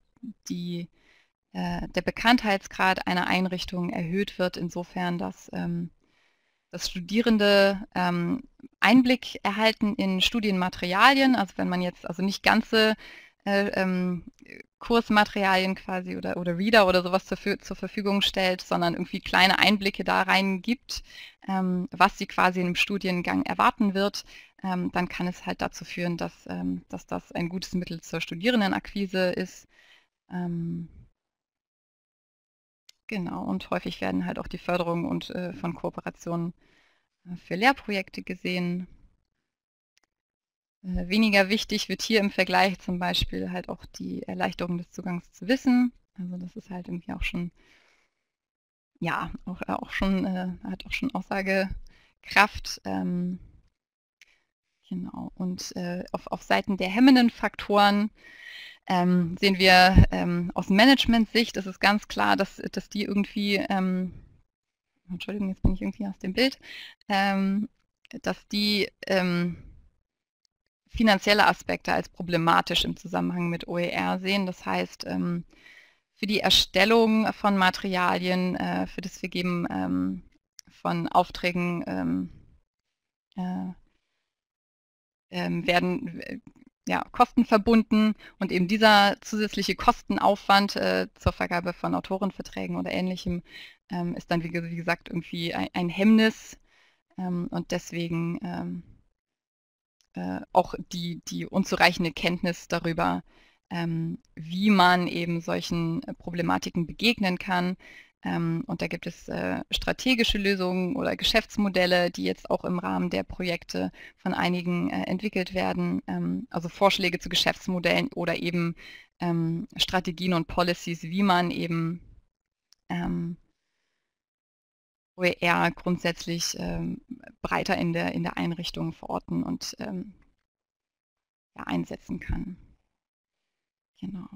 der Bekanntheitsgrad einer Einrichtung erhöht wird, insofern, dass Studierende Einblick erhalten in Studienmaterialien, also wenn man jetzt also nicht ganze Kursmaterialien quasi oder Reader oder sowas zur Verfügung stellt, sondern irgendwie kleine Einblicke da rein gibt, was sie quasi im Studiengang erwarten wird, dann kann es halt dazu führen, dass das ein gutes Mittel zur Studierendenakquise ist. Genau, und häufig werden halt auch die Förderung und von Kooperationen für Lehrprojekte gesehen. Weniger wichtig wird hier im Vergleich zum Beispiel halt auch die Erleichterung des Zugangs zu Wissen. Also das ist halt irgendwie auch schon, ja, hat auch schon Aussagekraft. Genau, und auf Seiten der hemmenden Faktoren sehen wir aus Management-Sicht, ist es ganz klar, dass die irgendwie, Entschuldigung, jetzt bin ich irgendwie aus dem Bild, dass die finanzielle Aspekte als problematisch im Zusammenhang mit OER sehen. Das heißt, für die Erstellung von Materialien, für das Vergeben von Aufträgen werden Kosten verbunden und eben dieser zusätzliche Kostenaufwand zur Vergabe von Autorenverträgen oder Ähnlichem ist dann, wie gesagt, irgendwie ein Hemmnis und deswegen auch die unzureichende Kenntnis darüber, wie man eben solchen Problematiken begegnen kann. Und da gibt es strategische Lösungen oder Geschäftsmodelle, die jetzt auch im Rahmen der Projekte von einigen entwickelt werden. Also Vorschläge zu Geschäftsmodellen oder eben Strategien und Policies, wie man eben OER grundsätzlich breiter in der Einrichtung verorten und einsetzen kann. Genau.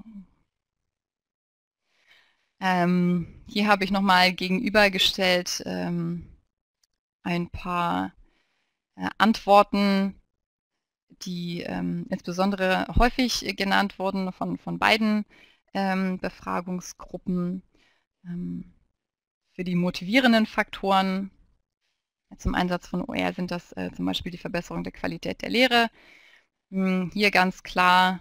Hier habe ich nochmal gegenübergestellt ein paar Antworten, die insbesondere häufig genannt wurden von beiden Befragungsgruppen. Für die motivierenden Faktoren zum Einsatz von OER sind das zum Beispiel die Verbesserung der Qualität der Lehre. Hier ganz klar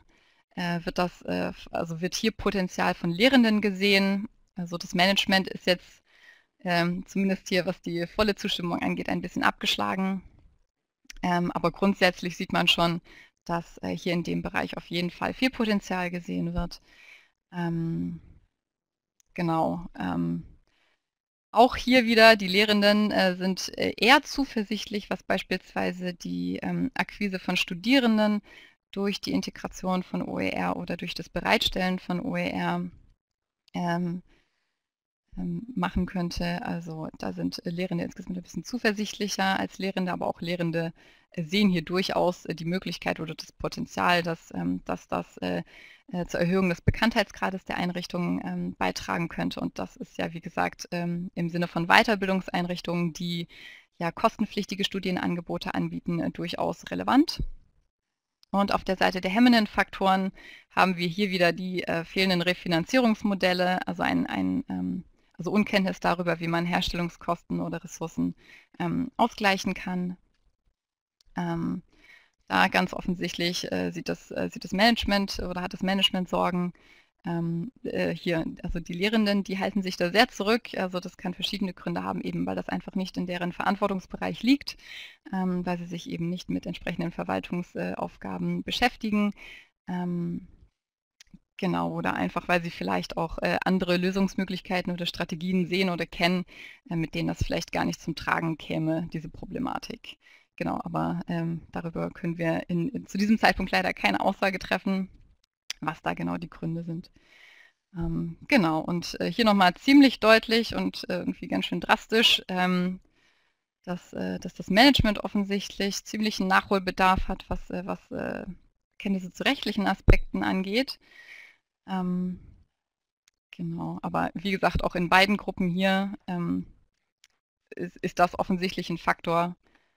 wird hier Potenzial von Lehrenden gesehen. Also das Management ist jetzt zumindest hier, was die volle Zustimmung angeht, ein bisschen abgeschlagen. Aber grundsätzlich sieht man schon, dass hier in dem Bereich auf jeden Fall viel Potenzial gesehen wird. Genau. Auch hier wieder, die Lehrenden sind eher zuversichtlich, was beispielsweise die Akquise von Studierenden durch die Integration von OER oder durch das Bereitstellen von OER machen könnte. Also da sind Lehrende insgesamt ein bisschen zuversichtlicher als Lehrende, aber auch Lehrende sehen hier durchaus die Möglichkeit oder das Potenzial, dass das zur Erhöhung des Bekanntheitsgrades der Einrichtungen beitragen könnte. Und das ist ja, wie gesagt, im Sinne von Weiterbildungseinrichtungen, die ja kostenpflichtige Studienangebote anbieten, durchaus relevant. Und auf der Seite der hemmenden Faktoren haben wir hier wieder die fehlenden Refinanzierungsmodelle, also also Unkenntnis darüber, wie man Herstellungskosten oder Ressourcen ausgleichen kann. Da ganz offensichtlich sieht das Management oder hat das Management Sorgen. Hier, also die Lehrenden, die halten sich da sehr zurück. Also das kann verschiedene Gründe haben, eben weil das einfach nicht in deren Verantwortungsbereich liegt, weil sie sich eben nicht mit entsprechenden Verwaltungsaufgaben beschäftigen. Genau, oder einfach, weil sie vielleicht auch andere Lösungsmöglichkeiten oder Strategien sehen oder kennen, mit denen das vielleicht gar nicht zum Tragen käme, diese Problematik. Genau, aber darüber können wir zu diesem Zeitpunkt leider keine Aussage treffen, was da genau die Gründe sind. Genau, und hier nochmal ziemlich deutlich und irgendwie ganz schön drastisch, dass das Management offensichtlich ziemlichen Nachholbedarf hat, was Kenntnisse zu rechtlichen Aspekten angeht. Genau, aber wie gesagt, auch in beiden Gruppen hier ist das offensichtlich ein Faktor,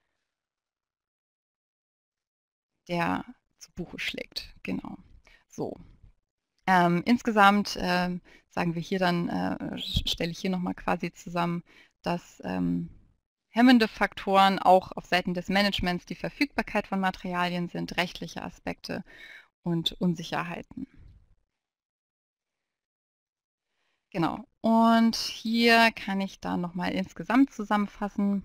der zu Buche schlägt. Genau. So. Insgesamt sagen wir hier dann, stelle ich hier nochmal quasi zusammen, dass hemmende Faktoren auch auf Seiten des Managements die Verfügbarkeit von Materialien sind, rechtliche Aspekte und Unsicherheiten. Genau, und hier kann ich dann nochmal insgesamt zusammenfassen,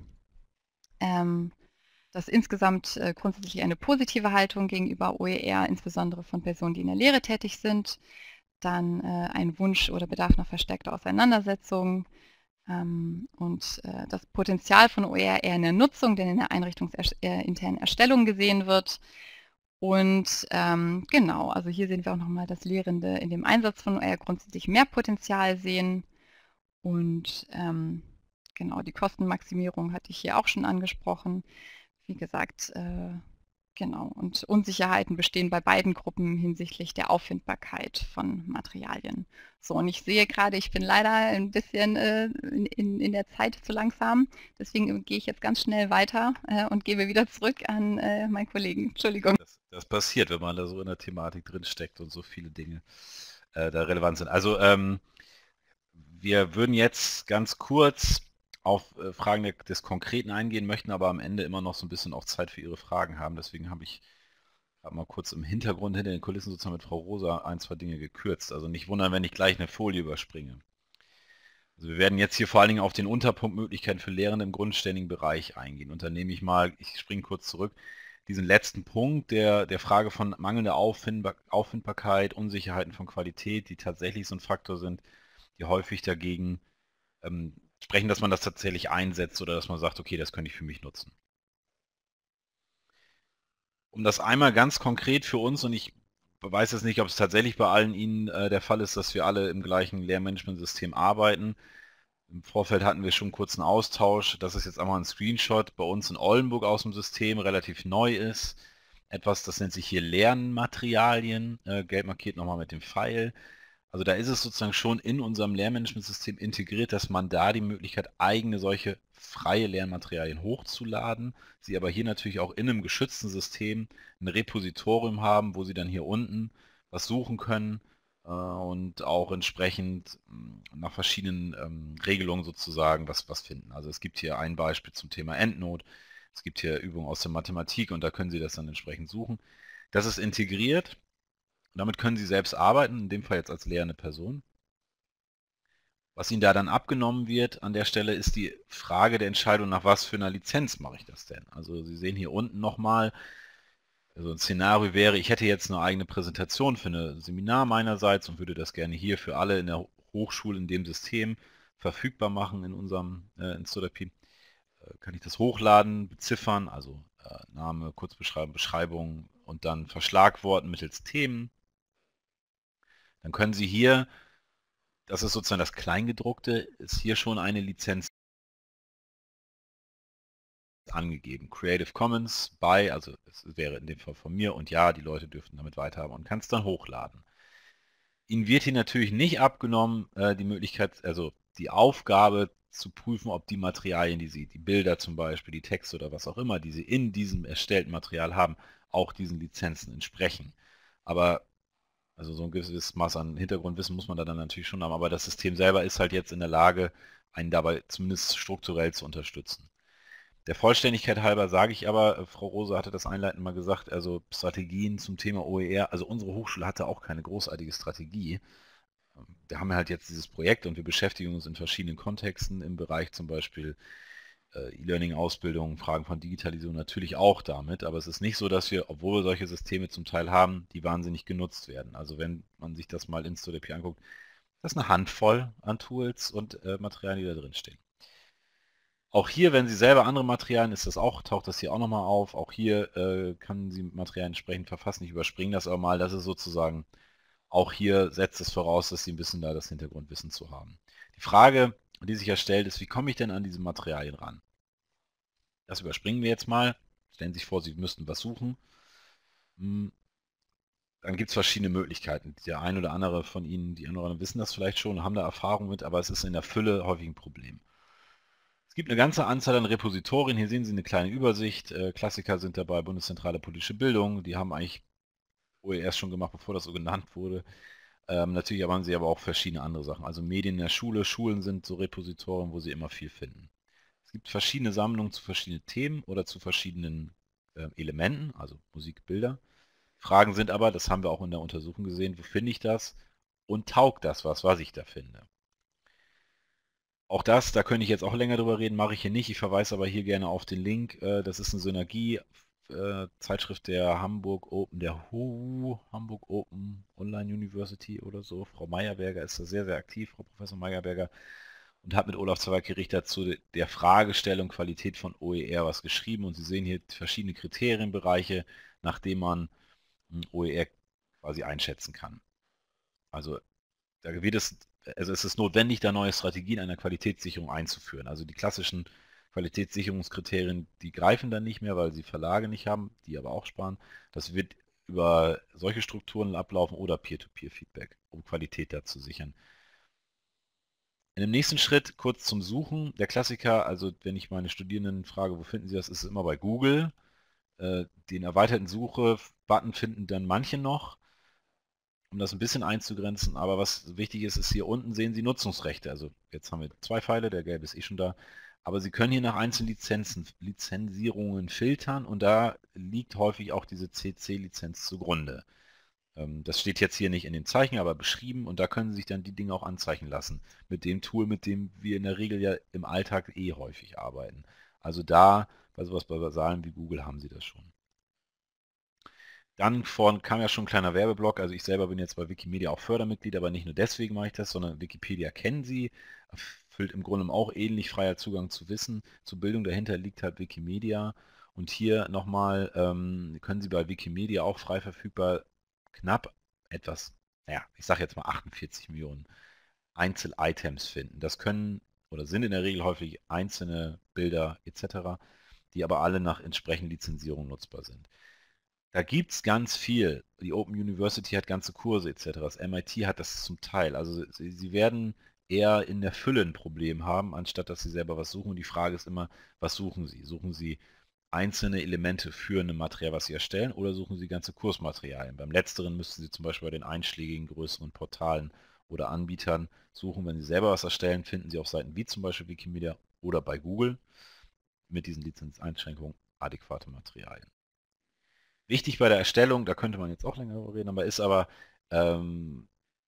dass insgesamt grundsätzlich eine positive Haltung gegenüber OER, insbesondere von Personen, die in der Lehre tätig sind, dann ein Wunsch oder Bedarf nach verstärkter Auseinandersetzung und das Potenzial von OER eher in der Nutzung, denn in der einrichtungsinternen Erstellung gesehen wird. Und genau, also hier sehen wir auch nochmal, dass Lehrende in dem Einsatz von OER grundsätzlich mehr Potenzial sehen. Und genau, die Kostenmaximierung hatte ich hier auch schon angesprochen. Wie gesagt, genau, und Unsicherheiten bestehen bei beiden Gruppen hinsichtlich der Auffindbarkeit von Materialien. So, und ich sehe gerade, ich bin leider ein bisschen in der Zeit zu langsam, deswegen gehe ich jetzt ganz schnell weiter und gebe wieder zurück an meinen Kollegen. Entschuldigung.
Das passiert, wenn man da so in der Thematik drin steckt und so viele Dinge da relevant sind. Also wir würden jetzt ganz kurz auf Fragen des Konkreten eingehen, möchten aber am Ende immer noch so ein bisschen auch Zeit für Ihre Fragen haben. Deswegen habe ich mal kurz im Hintergrund, hinter den Kulissen sozusagen mit Frau Rosa ein, zwei Dinge gekürzt. Also nicht wundern, wenn ich gleich eine Folie überspringe. Also wir werden jetzt hier vor allen Dingen auf den Unterpunkt Möglichkeiten für Lehrende im grundständigen Bereich eingehen. Und dann nehme ich mal, ich springe kurz zurück, diesen letzten Punkt der Frage von mangelnder Auffindbarkeit, Unsicherheiten von Qualität, die tatsächlich so ein Faktor sind, die häufig dagegen sprechen, dass man das tatsächlich einsetzt oder dass man sagt, okay, das könnte ich für mich nutzen. Um das einmal ganz konkret für uns, und ich weiß jetzt nicht, ob es tatsächlich bei allen Ihnen der Fall ist, dass wir alle im gleichen Lehrmanagementsystem arbeiten. Im Vorfeld hatten wir schon einen kurzen Austausch. Das ist jetzt einmal ein Screenshot bei uns in Oldenburg aus dem System, relativ neu ist. Etwas, das nennt sich hier Lernmaterialien, gelb markiert nochmal mit dem Pfeil. Also da ist es sozusagen schon in unserem Lehrmanagementsystem integriert, dass man da die Möglichkeit, eigene solche freie Lernmaterialien hochzuladen, sie aber hier natürlich auch in einem geschützten System ein Repositorium haben, wo sie dann hier unten was suchen können und auch entsprechend nach verschiedenen Regelungen sozusagen was finden. Also es gibt hier ein Beispiel zum Thema EndNote, es gibt hier Übungen aus der Mathematik und da können Sie das dann entsprechend suchen. Das ist integriert. Damit können Sie selbst arbeiten, in dem Fall jetzt als lehrende Person. Was Ihnen da dann abgenommen wird an der Stelle ist die Frage der Entscheidung, nach was für einer Lizenz mache ich das denn? Also Sie sehen hier unten nochmal, also ein Szenario wäre, ich hätte jetzt eine eigene Präsentation für ein Seminar meinerseits und würde das gerne hier für alle in der Hochschule in dem System verfügbar machen in unserem Installation. Kann ich das hochladen, beziffern, also Name, Kurzbeschreibung, Beschreibung und dann verschlagworten mittels Themen. Dann können Sie hier, das ist sozusagen das Kleingedruckte, ist hier schon eine Lizenz angegeben. Creative Commons by, also es wäre in dem Fall von mir und ja, die Leute dürften damit weiterhaben und kann es dann hochladen. Ihnen wird hier natürlich nicht abgenommen, die Möglichkeit, also die Aufgabe zu prüfen, ob die Materialien, die Bilder zum Beispiel, die Texte oder was auch immer, die Sie in diesem erstellten Material haben, auch diesen Lizenzen entsprechen. Aber also so ein gewisses Maß an Hintergrundwissen muss man da dann natürlich schon haben, aber das System selber ist halt jetzt in der Lage, einen dabei zumindest strukturell zu unterstützen. Der Vollständigkeit halber sage ich aber, Frau Rose hatte das einleitend mal gesagt, also Strategien zum Thema OER, also unsere Hochschule hatte auch keine großartige Strategie. Wir haben halt jetzt dieses Projekt und wir beschäftigen uns in verschiedenen Kontexten im Bereich zum Beispiel E-Learning-Ausbildung, Fragen von Digitalisierung natürlich auch damit, aber es ist nicht so, dass wir, obwohl wir solche Systeme zum Teil haben, die wahnsinnig genutzt werden. Also wenn man sich das mal in StudentP anguckt, das ist eine Handvoll an Tools und Materialien, die da drin stehen. Auch hier, wenn Sie selber andere Materialien, taucht das hier auch nochmal auf. Auch hier kann Sie Materialien entsprechend verfassen. Ich überspringe das aber mal. Das ist sozusagen, auch hier setzt es voraus, dass Sie ein bisschen da das Hintergrundwissen zu haben. Die Frage, die sich ja stellt, ist, wie komme ich denn an diese Materialien ran? Das überspringen wir jetzt mal. Stellen Sie sich vor, Sie müssten was suchen. Dann gibt es verschiedene Möglichkeiten. Der ein oder andere von Ihnen, die anderen wissen das vielleicht schon, haben da Erfahrung mit, aber es ist in der Fülle häufig ein Problem. Es gibt eine ganze Anzahl an Repositorien. Hier sehen Sie eine kleine Übersicht. Klassiker sind dabei Bundeszentrale Politische Bildung. Die haben eigentlich OERs schon gemacht, bevor das so genannt wurde. Natürlich haben Sie aber auch verschiedene andere Sachen. Also Medien in der Schule. Schulen sind so Repositorien, wo Sie immer viel finden. Es gibt verschiedene Sammlungen zu verschiedenen Themen oder zu verschiedenen Elementen, also Musik, Bilder. Fragen sind aber, das haben wir auch in der Untersuchung gesehen, wo finde ich das und taugt das was ich da finde? Auch das, da könnte ich jetzt auch länger drüber reden, mache ich hier nicht. Ich verweise aber hier gerne auf den Link. Das ist eine Synergie-Zeitschrift der Hamburg Open Online University oder so. Frau Meyerberger ist da sehr, sehr aktiv, Frau Professor Meyerberger, und hat mit Olaf Zawacki-Richter zu der Fragestellung Qualität von OER was geschrieben. Und Sie sehen hier verschiedene Kriterienbereiche, nach denen man OER quasi einschätzen kann. Also da wird es ist notwendig, da neue Strategien einer Qualitätssicherung einzuführen. Also die klassischen Qualitätssicherungskriterien, die greifen dann nicht mehr, weil sie Verlage nicht haben, die aber auch sparen. Das wird über solche Strukturen ablaufen oder Peer-to-Peer-Feedback, um Qualität da zu sichern. In dem nächsten Schritt kurz zum Suchen. Der Klassiker, also wenn ich meine Studierenden frage, wo finden sie das, ist es immer bei Google. Den erweiterten Suche-Button finden dann manche noch, um das ein bisschen einzugrenzen, aber was wichtig ist, ist hier unten sehen Sie Nutzungsrechte. Also jetzt haben wir 2 Pfeile, der gelbe ist schon da, aber Sie können hier nach einzelnen Lizenzierungen filtern und da liegt häufig auch diese CC-Lizenz zugrunde. Das steht jetzt hier nicht in den Zeichen, aber beschrieben und da können Sie sich dann die Dinge auch anzeichnen lassen. Mit dem Tool, mit dem wir in der Regel ja im Alltag häufig arbeiten. Also da, bei sowas bei Basalen wie Google haben Sie das schon. Dann vorhin kam ja schon ein kleiner Werbeblock, also ich selber bin jetzt bei Wikimedia auch Fördermitglied, aber nicht nur deswegen mache ich das, sondern Wikipedia kennen Sie, erfüllt im Grunde auch ähnlich freier Zugang zu Wissen, zur Bildung, dahinter liegt halt Wikimedia und hier nochmal können Sie bei Wikimedia auch frei verfügbar knapp etwas, naja, ich sage jetzt mal 48 Millionen Einzel-Items finden. Das können oder sind in der Regel häufig einzelne Bilder etc., die aber alle nach entsprechenden Lizenzierungen nutzbar sind. Da gibt es ganz viel. Die Open University hat ganze Kurse etc. Das MIT hat das zum Teil. Also Sie werden eher in der Fülle ein Problem haben, anstatt dass Sie selber was suchen. Und die Frage ist immer, was suchen Sie? Suchen Sie einzelne Elemente für ein Material, was Sie erstellen, oder suchen Sie ganze Kursmaterialien? Beim Letzteren müssten Sie zum Beispiel bei den einschlägigen größeren Portalen oder Anbietern suchen. Wenn Sie selber was erstellen, finden Sie auf Seiten wie zum Beispiel Wikimedia oder bei Google mit diesen Lizenzeinschränkungen adäquate Materialien. Wichtig bei der Erstellung, da könnte man jetzt auch länger darüber reden, aber ist aber,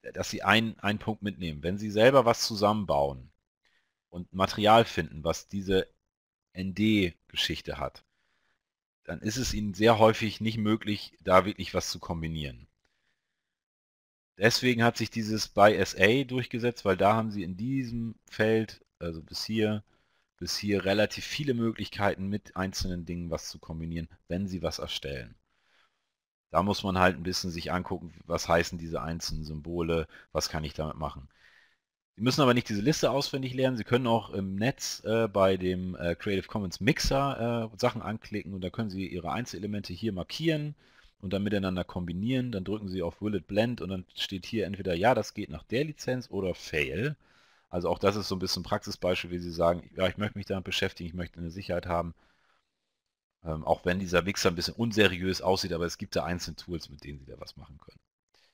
dass Sie einen Punkt mitnehmen. Wenn Sie selber was zusammenbauen und Material finden, was diese ND-Geschichte hat, dann ist es Ihnen sehr häufig nicht möglich, da wirklich was zu kombinieren. Deswegen hat sich dieses by SA durchgesetzt, weil da haben Sie in diesem Feld, also bis hier relativ viele Möglichkeiten mit einzelnen Dingen was zu kombinieren, wenn Sie was erstellen. Da muss man halt ein bisschen sich angucken, was heißen diese einzelnen Symbole, was kann ich damit machen. Sie müssen aber nicht diese Liste auswendig lernen, Sie können auch im Netz bei dem Creative Commons Mixer Sachen anklicken und da können Sie Ihre Einzelelemente hier markieren und dann miteinander kombinieren. Dann drücken Sie auf Will it blend und dann steht hier entweder ja, das geht nach der Lizenz oder Fail. Also auch das ist so ein bisschen ein Praxisbeispiel, wie Sie sagen, ja, ich möchte mich damit beschäftigen, ich möchte eine Sicherheit haben. Auch wenn dieser Mixer ein bisschen unseriös aussieht, aber es gibt da einzelne Tools, mit denen Sie da was machen können.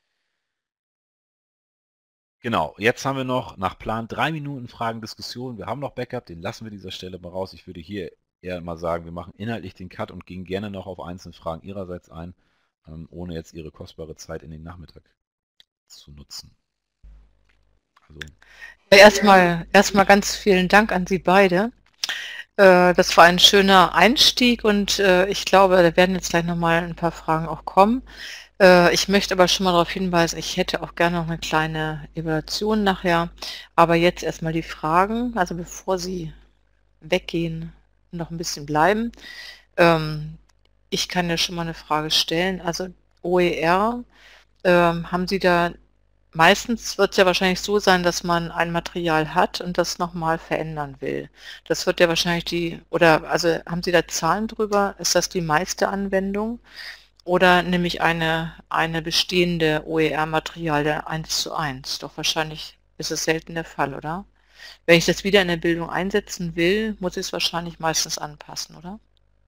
Genau, jetzt haben wir noch nach Plan 3 Minuten Fragen, Diskussion. Wir haben noch Backup, den lassen wir dieser Stelle mal raus. Ich würde hier eher mal sagen, wir machen inhaltlich den Cut und gehen gerne noch auf einzelne Fragen Ihrerseits ein, ohne jetzt Ihre kostbare Zeit in den Nachmittag zu nutzen. Also.
Erstmal ganz vielen Dank an Sie beide. Das war ein schöner Einstieg und ich glaube, da werden jetzt gleich nochmal ein paar Fragen auch kommen. Ich möchte aber schon mal darauf hinweisen, ich hätte auch gerne noch eine kleine Evaluation nachher, aber jetzt erstmal die Fragen, also bevor Sie weggehen, noch ein bisschen bleiben. Ich kann ja schon mal eine Frage stellen, also OER, haben Sie da, meistens wird es ja wahrscheinlich so sein, dass man ein Material hat und das nochmal verändern will. Das wird ja wahrscheinlich also haben Sie da Zahlen drüber? Ist das die meiste Anwendung? Oder nehme ich eine bestehende OER-Material der 1:1? Doch wahrscheinlich ist es selten der Fall, oder? Wenn ich das wieder in der Bildung einsetzen will, muss ich es wahrscheinlich meistens anpassen, oder?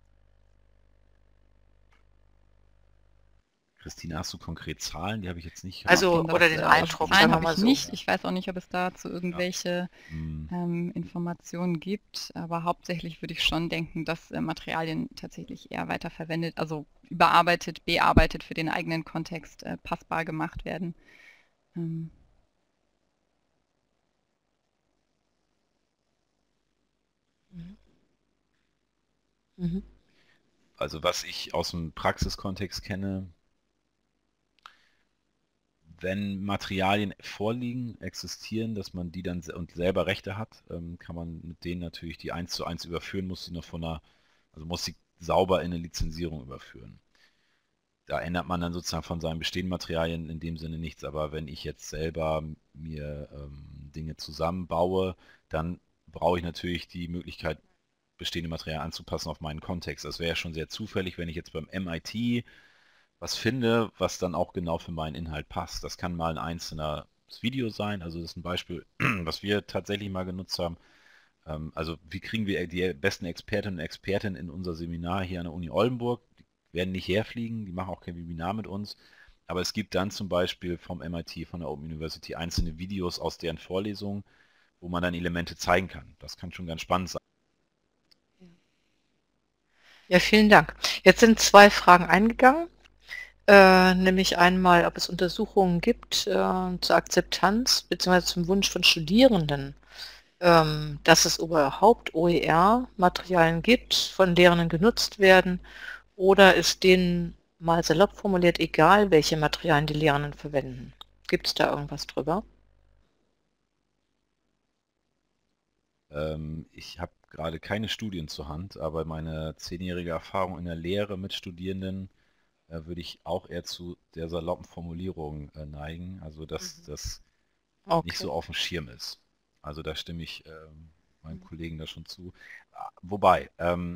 Christina, hast du konkret Zahlen? Die habe ich jetzt nicht.
Also, oder den Eindruck,
sagen wir mal so. Nicht. Ich weiß auch nicht, ob es dazu irgendwelche Informationen gibt, aber hauptsächlich würde ich schon denken, dass Materialien tatsächlich eher weiterverwendet, also überarbeitet, bearbeitet für den eigenen Kontext passbar gemacht werden.
Also was ich aus dem Praxiskontext kenne, wenn Materialien vorliegen, existieren, dass man die dann und selber Rechte hat, kann man mit denen natürlich die 1:1 überführen, muss sie noch muss sie sauber in eine Lizenzierung überführen. Da ändert man dann sozusagen von seinen bestehenden Materialien in dem Sinne nichts, aber wenn ich jetzt selber mir Dinge zusammenbaue, dann brauche ich natürlich die Möglichkeit, bestehende Materialien anzupassen auf meinen Kontext. Das wäre ja schon sehr zufällig, wenn ich jetzt beim MIT was finde, was dann auch genau für meinen Inhalt passt. Das kann mal ein einzelnes Video sein, also das ist ein Beispiel, was wir tatsächlich mal genutzt haben. Also wie kriegen wir die besten Expertinnen und Experten in unser Seminar hier an der Uni Oldenburg? Die werden nicht herfliegen, die machen auch kein Webinar mit uns, aber es gibt dann zum Beispiel vom MIT, von der Open University, einzelne Videos aus deren Vorlesungen, wo man dann Elemente zeigen kann. Das kann schon ganz spannend sein.
Ja, vielen Dank. Jetzt sind 2 Fragen eingegangen. Nämlich einmal, ob es Untersuchungen gibt zur Akzeptanz bzw. zum Wunsch von Studierenden, dass es überhaupt OER-Materialien gibt, von Lehrenden genutzt werden, oder ist denen mal salopp formuliert egal, welche Materialien die Lehrenden verwenden? Gibt es da irgendwas drüber?
Ich habe gerade keine Studien zur Hand, aber meine 10-jährige Erfahrung in der Lehre mit Studierenden würde ich auch eher zu der saloppen Formulierung neigen, also dass das nicht so auf dem Schirm ist. Also da stimme ich meinem Kollegen da schon zu. Wobei,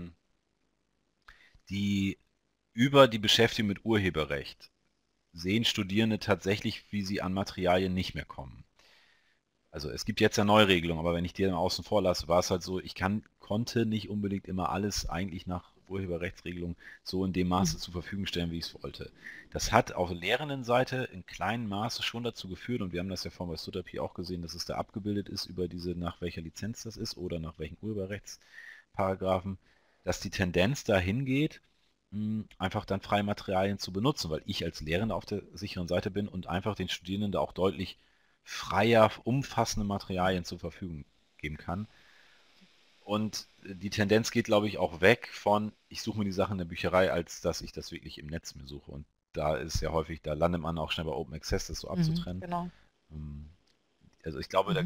über die Beschäftigung mit Urheberrecht sehen Studierende tatsächlich, wie sie an Materialien nicht mehr kommen. Also es gibt jetzt ja Neuregelungen, aber wenn ich die dann außen vor lasse, war es halt so, ich konnte nicht unbedingt immer alles eigentlich nach Urheberrechtsregelung so in dem Maße zur Verfügung stellen, wie ich es wollte. Das hat auf der Lehrendenseite in kleinem Maße schon dazu geführt, und wir haben das ja vorhin bei Sutterpi auch gesehen, dass es da abgebildet ist über diese, nach welcher Lizenz das ist oder nach welchen Urheberrechtsparagraphen, dass die Tendenz dahin geht, einfach dann freie Materialien zu benutzen, weil ich als Lehrender auf der sicheren Seite bin und einfach den Studierenden da auch deutlich freier, umfassende Materialien zur Verfügung geben kann. Und die Tendenz geht, glaube ich, auch weg von, ich suche mir die Sachen in der Bücherei, als dass ich das wirklich im Netz mir suche. Und da ist ja häufig, da landet man auch schnell bei Open Access, das so abzutrennen.
Genau.
Also ich glaube,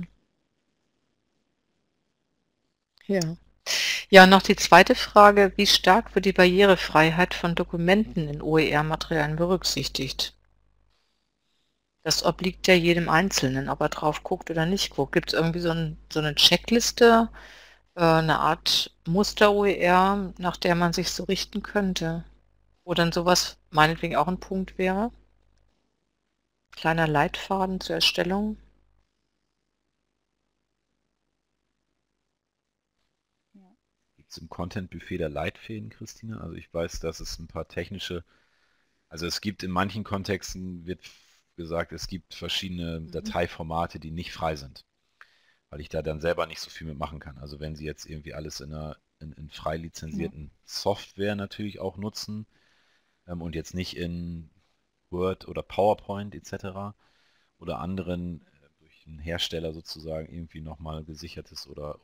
Ja. Ja, noch die zweite Frage, wie stark wird die Barrierefreiheit von Dokumenten in OER-Materialien berücksichtigt? Das obliegt ja jedem Einzelnen, ob er drauf guckt oder nicht guckt. Gibt es irgendwie so eine Checkliste, eine Art Muster-OER, nach der man sich so richten könnte? Wo dann sowas meinetwegen auch ein Punkt wäre? Kleiner Leitfaden zur Erstellung?
Gibt es im Content-Buffet der Leitfäden, Christina? Also ich weiß, dass es ein paar technische, also es gibt in manchen Kontexten, wird gesagt, es gibt verschiedene Dateiformate, die nicht frei sind, weil ich da dann selber nicht so viel mitmachen kann. Also wenn Sie jetzt irgendwie alles in frei lizenzierten Software natürlich auch nutzen und jetzt nicht in Word oder PowerPoint etc. oder anderen durch einen Hersteller sozusagen irgendwie nochmal gesichertes oder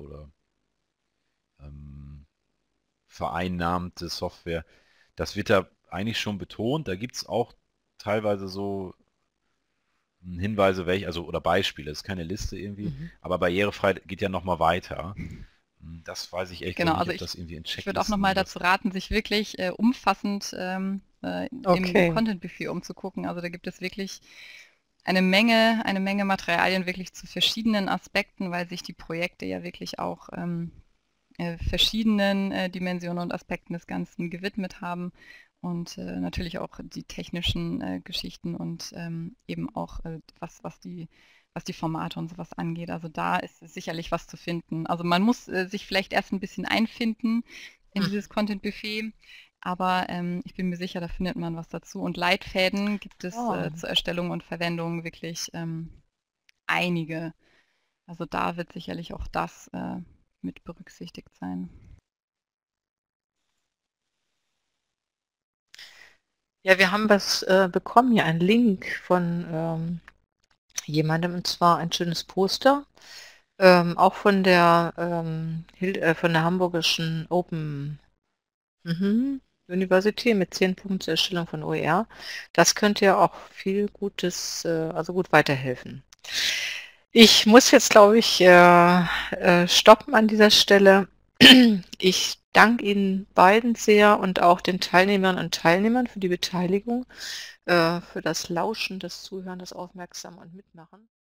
vereinnahmte Software, das wird da eigentlich schon betont. Da gibt es auch teilweise so Hinweise, welche, also oder Beispiele, das ist keine Liste irgendwie, aber barrierefrei geht ja nochmal weiter. Das weiß ich echt
genau,
nicht,
also
ob das irgendwie in Checklisten...
Ich würde auch nochmal dazu raten, sich wirklich umfassend im Content-Buffet umzugucken. Also da gibt es wirklich eine Menge Materialien wirklich zu verschiedenen Aspekten, weil sich die Projekte ja wirklich auch verschiedenen Dimensionen und Aspekten des Ganzen gewidmet haben und natürlich auch die technischen Geschichten und eben auch was die Formate und sowas angeht. Also da ist sicherlich was zu finden. Also man muss sich vielleicht erst ein bisschen einfinden in dieses Content-Buffet, aber ich bin mir sicher, da findet man was dazu. Und Leitfäden gibt es zur Erstellung und Verwendung wirklich einige. Also da wird sicherlich auch das mit berücksichtigt sein.
Ja, wir haben was bekommen hier, einen Link von jemandem, und zwar ein schönes Poster, auch von der Hamburgischen Open University mit 10 Punkten zur Erstellung von OER. Das könnte ja auch viel Gutes, also gut weiterhelfen. Ich muss jetzt, glaube ich, stoppen an dieser Stelle. Ich danke Ihnen beiden sehr und auch den Teilnehmern und Teilnehmern für die Beteiligung, für das Lauschen, das Zuhören, das Aufmerksam und Mitmachen.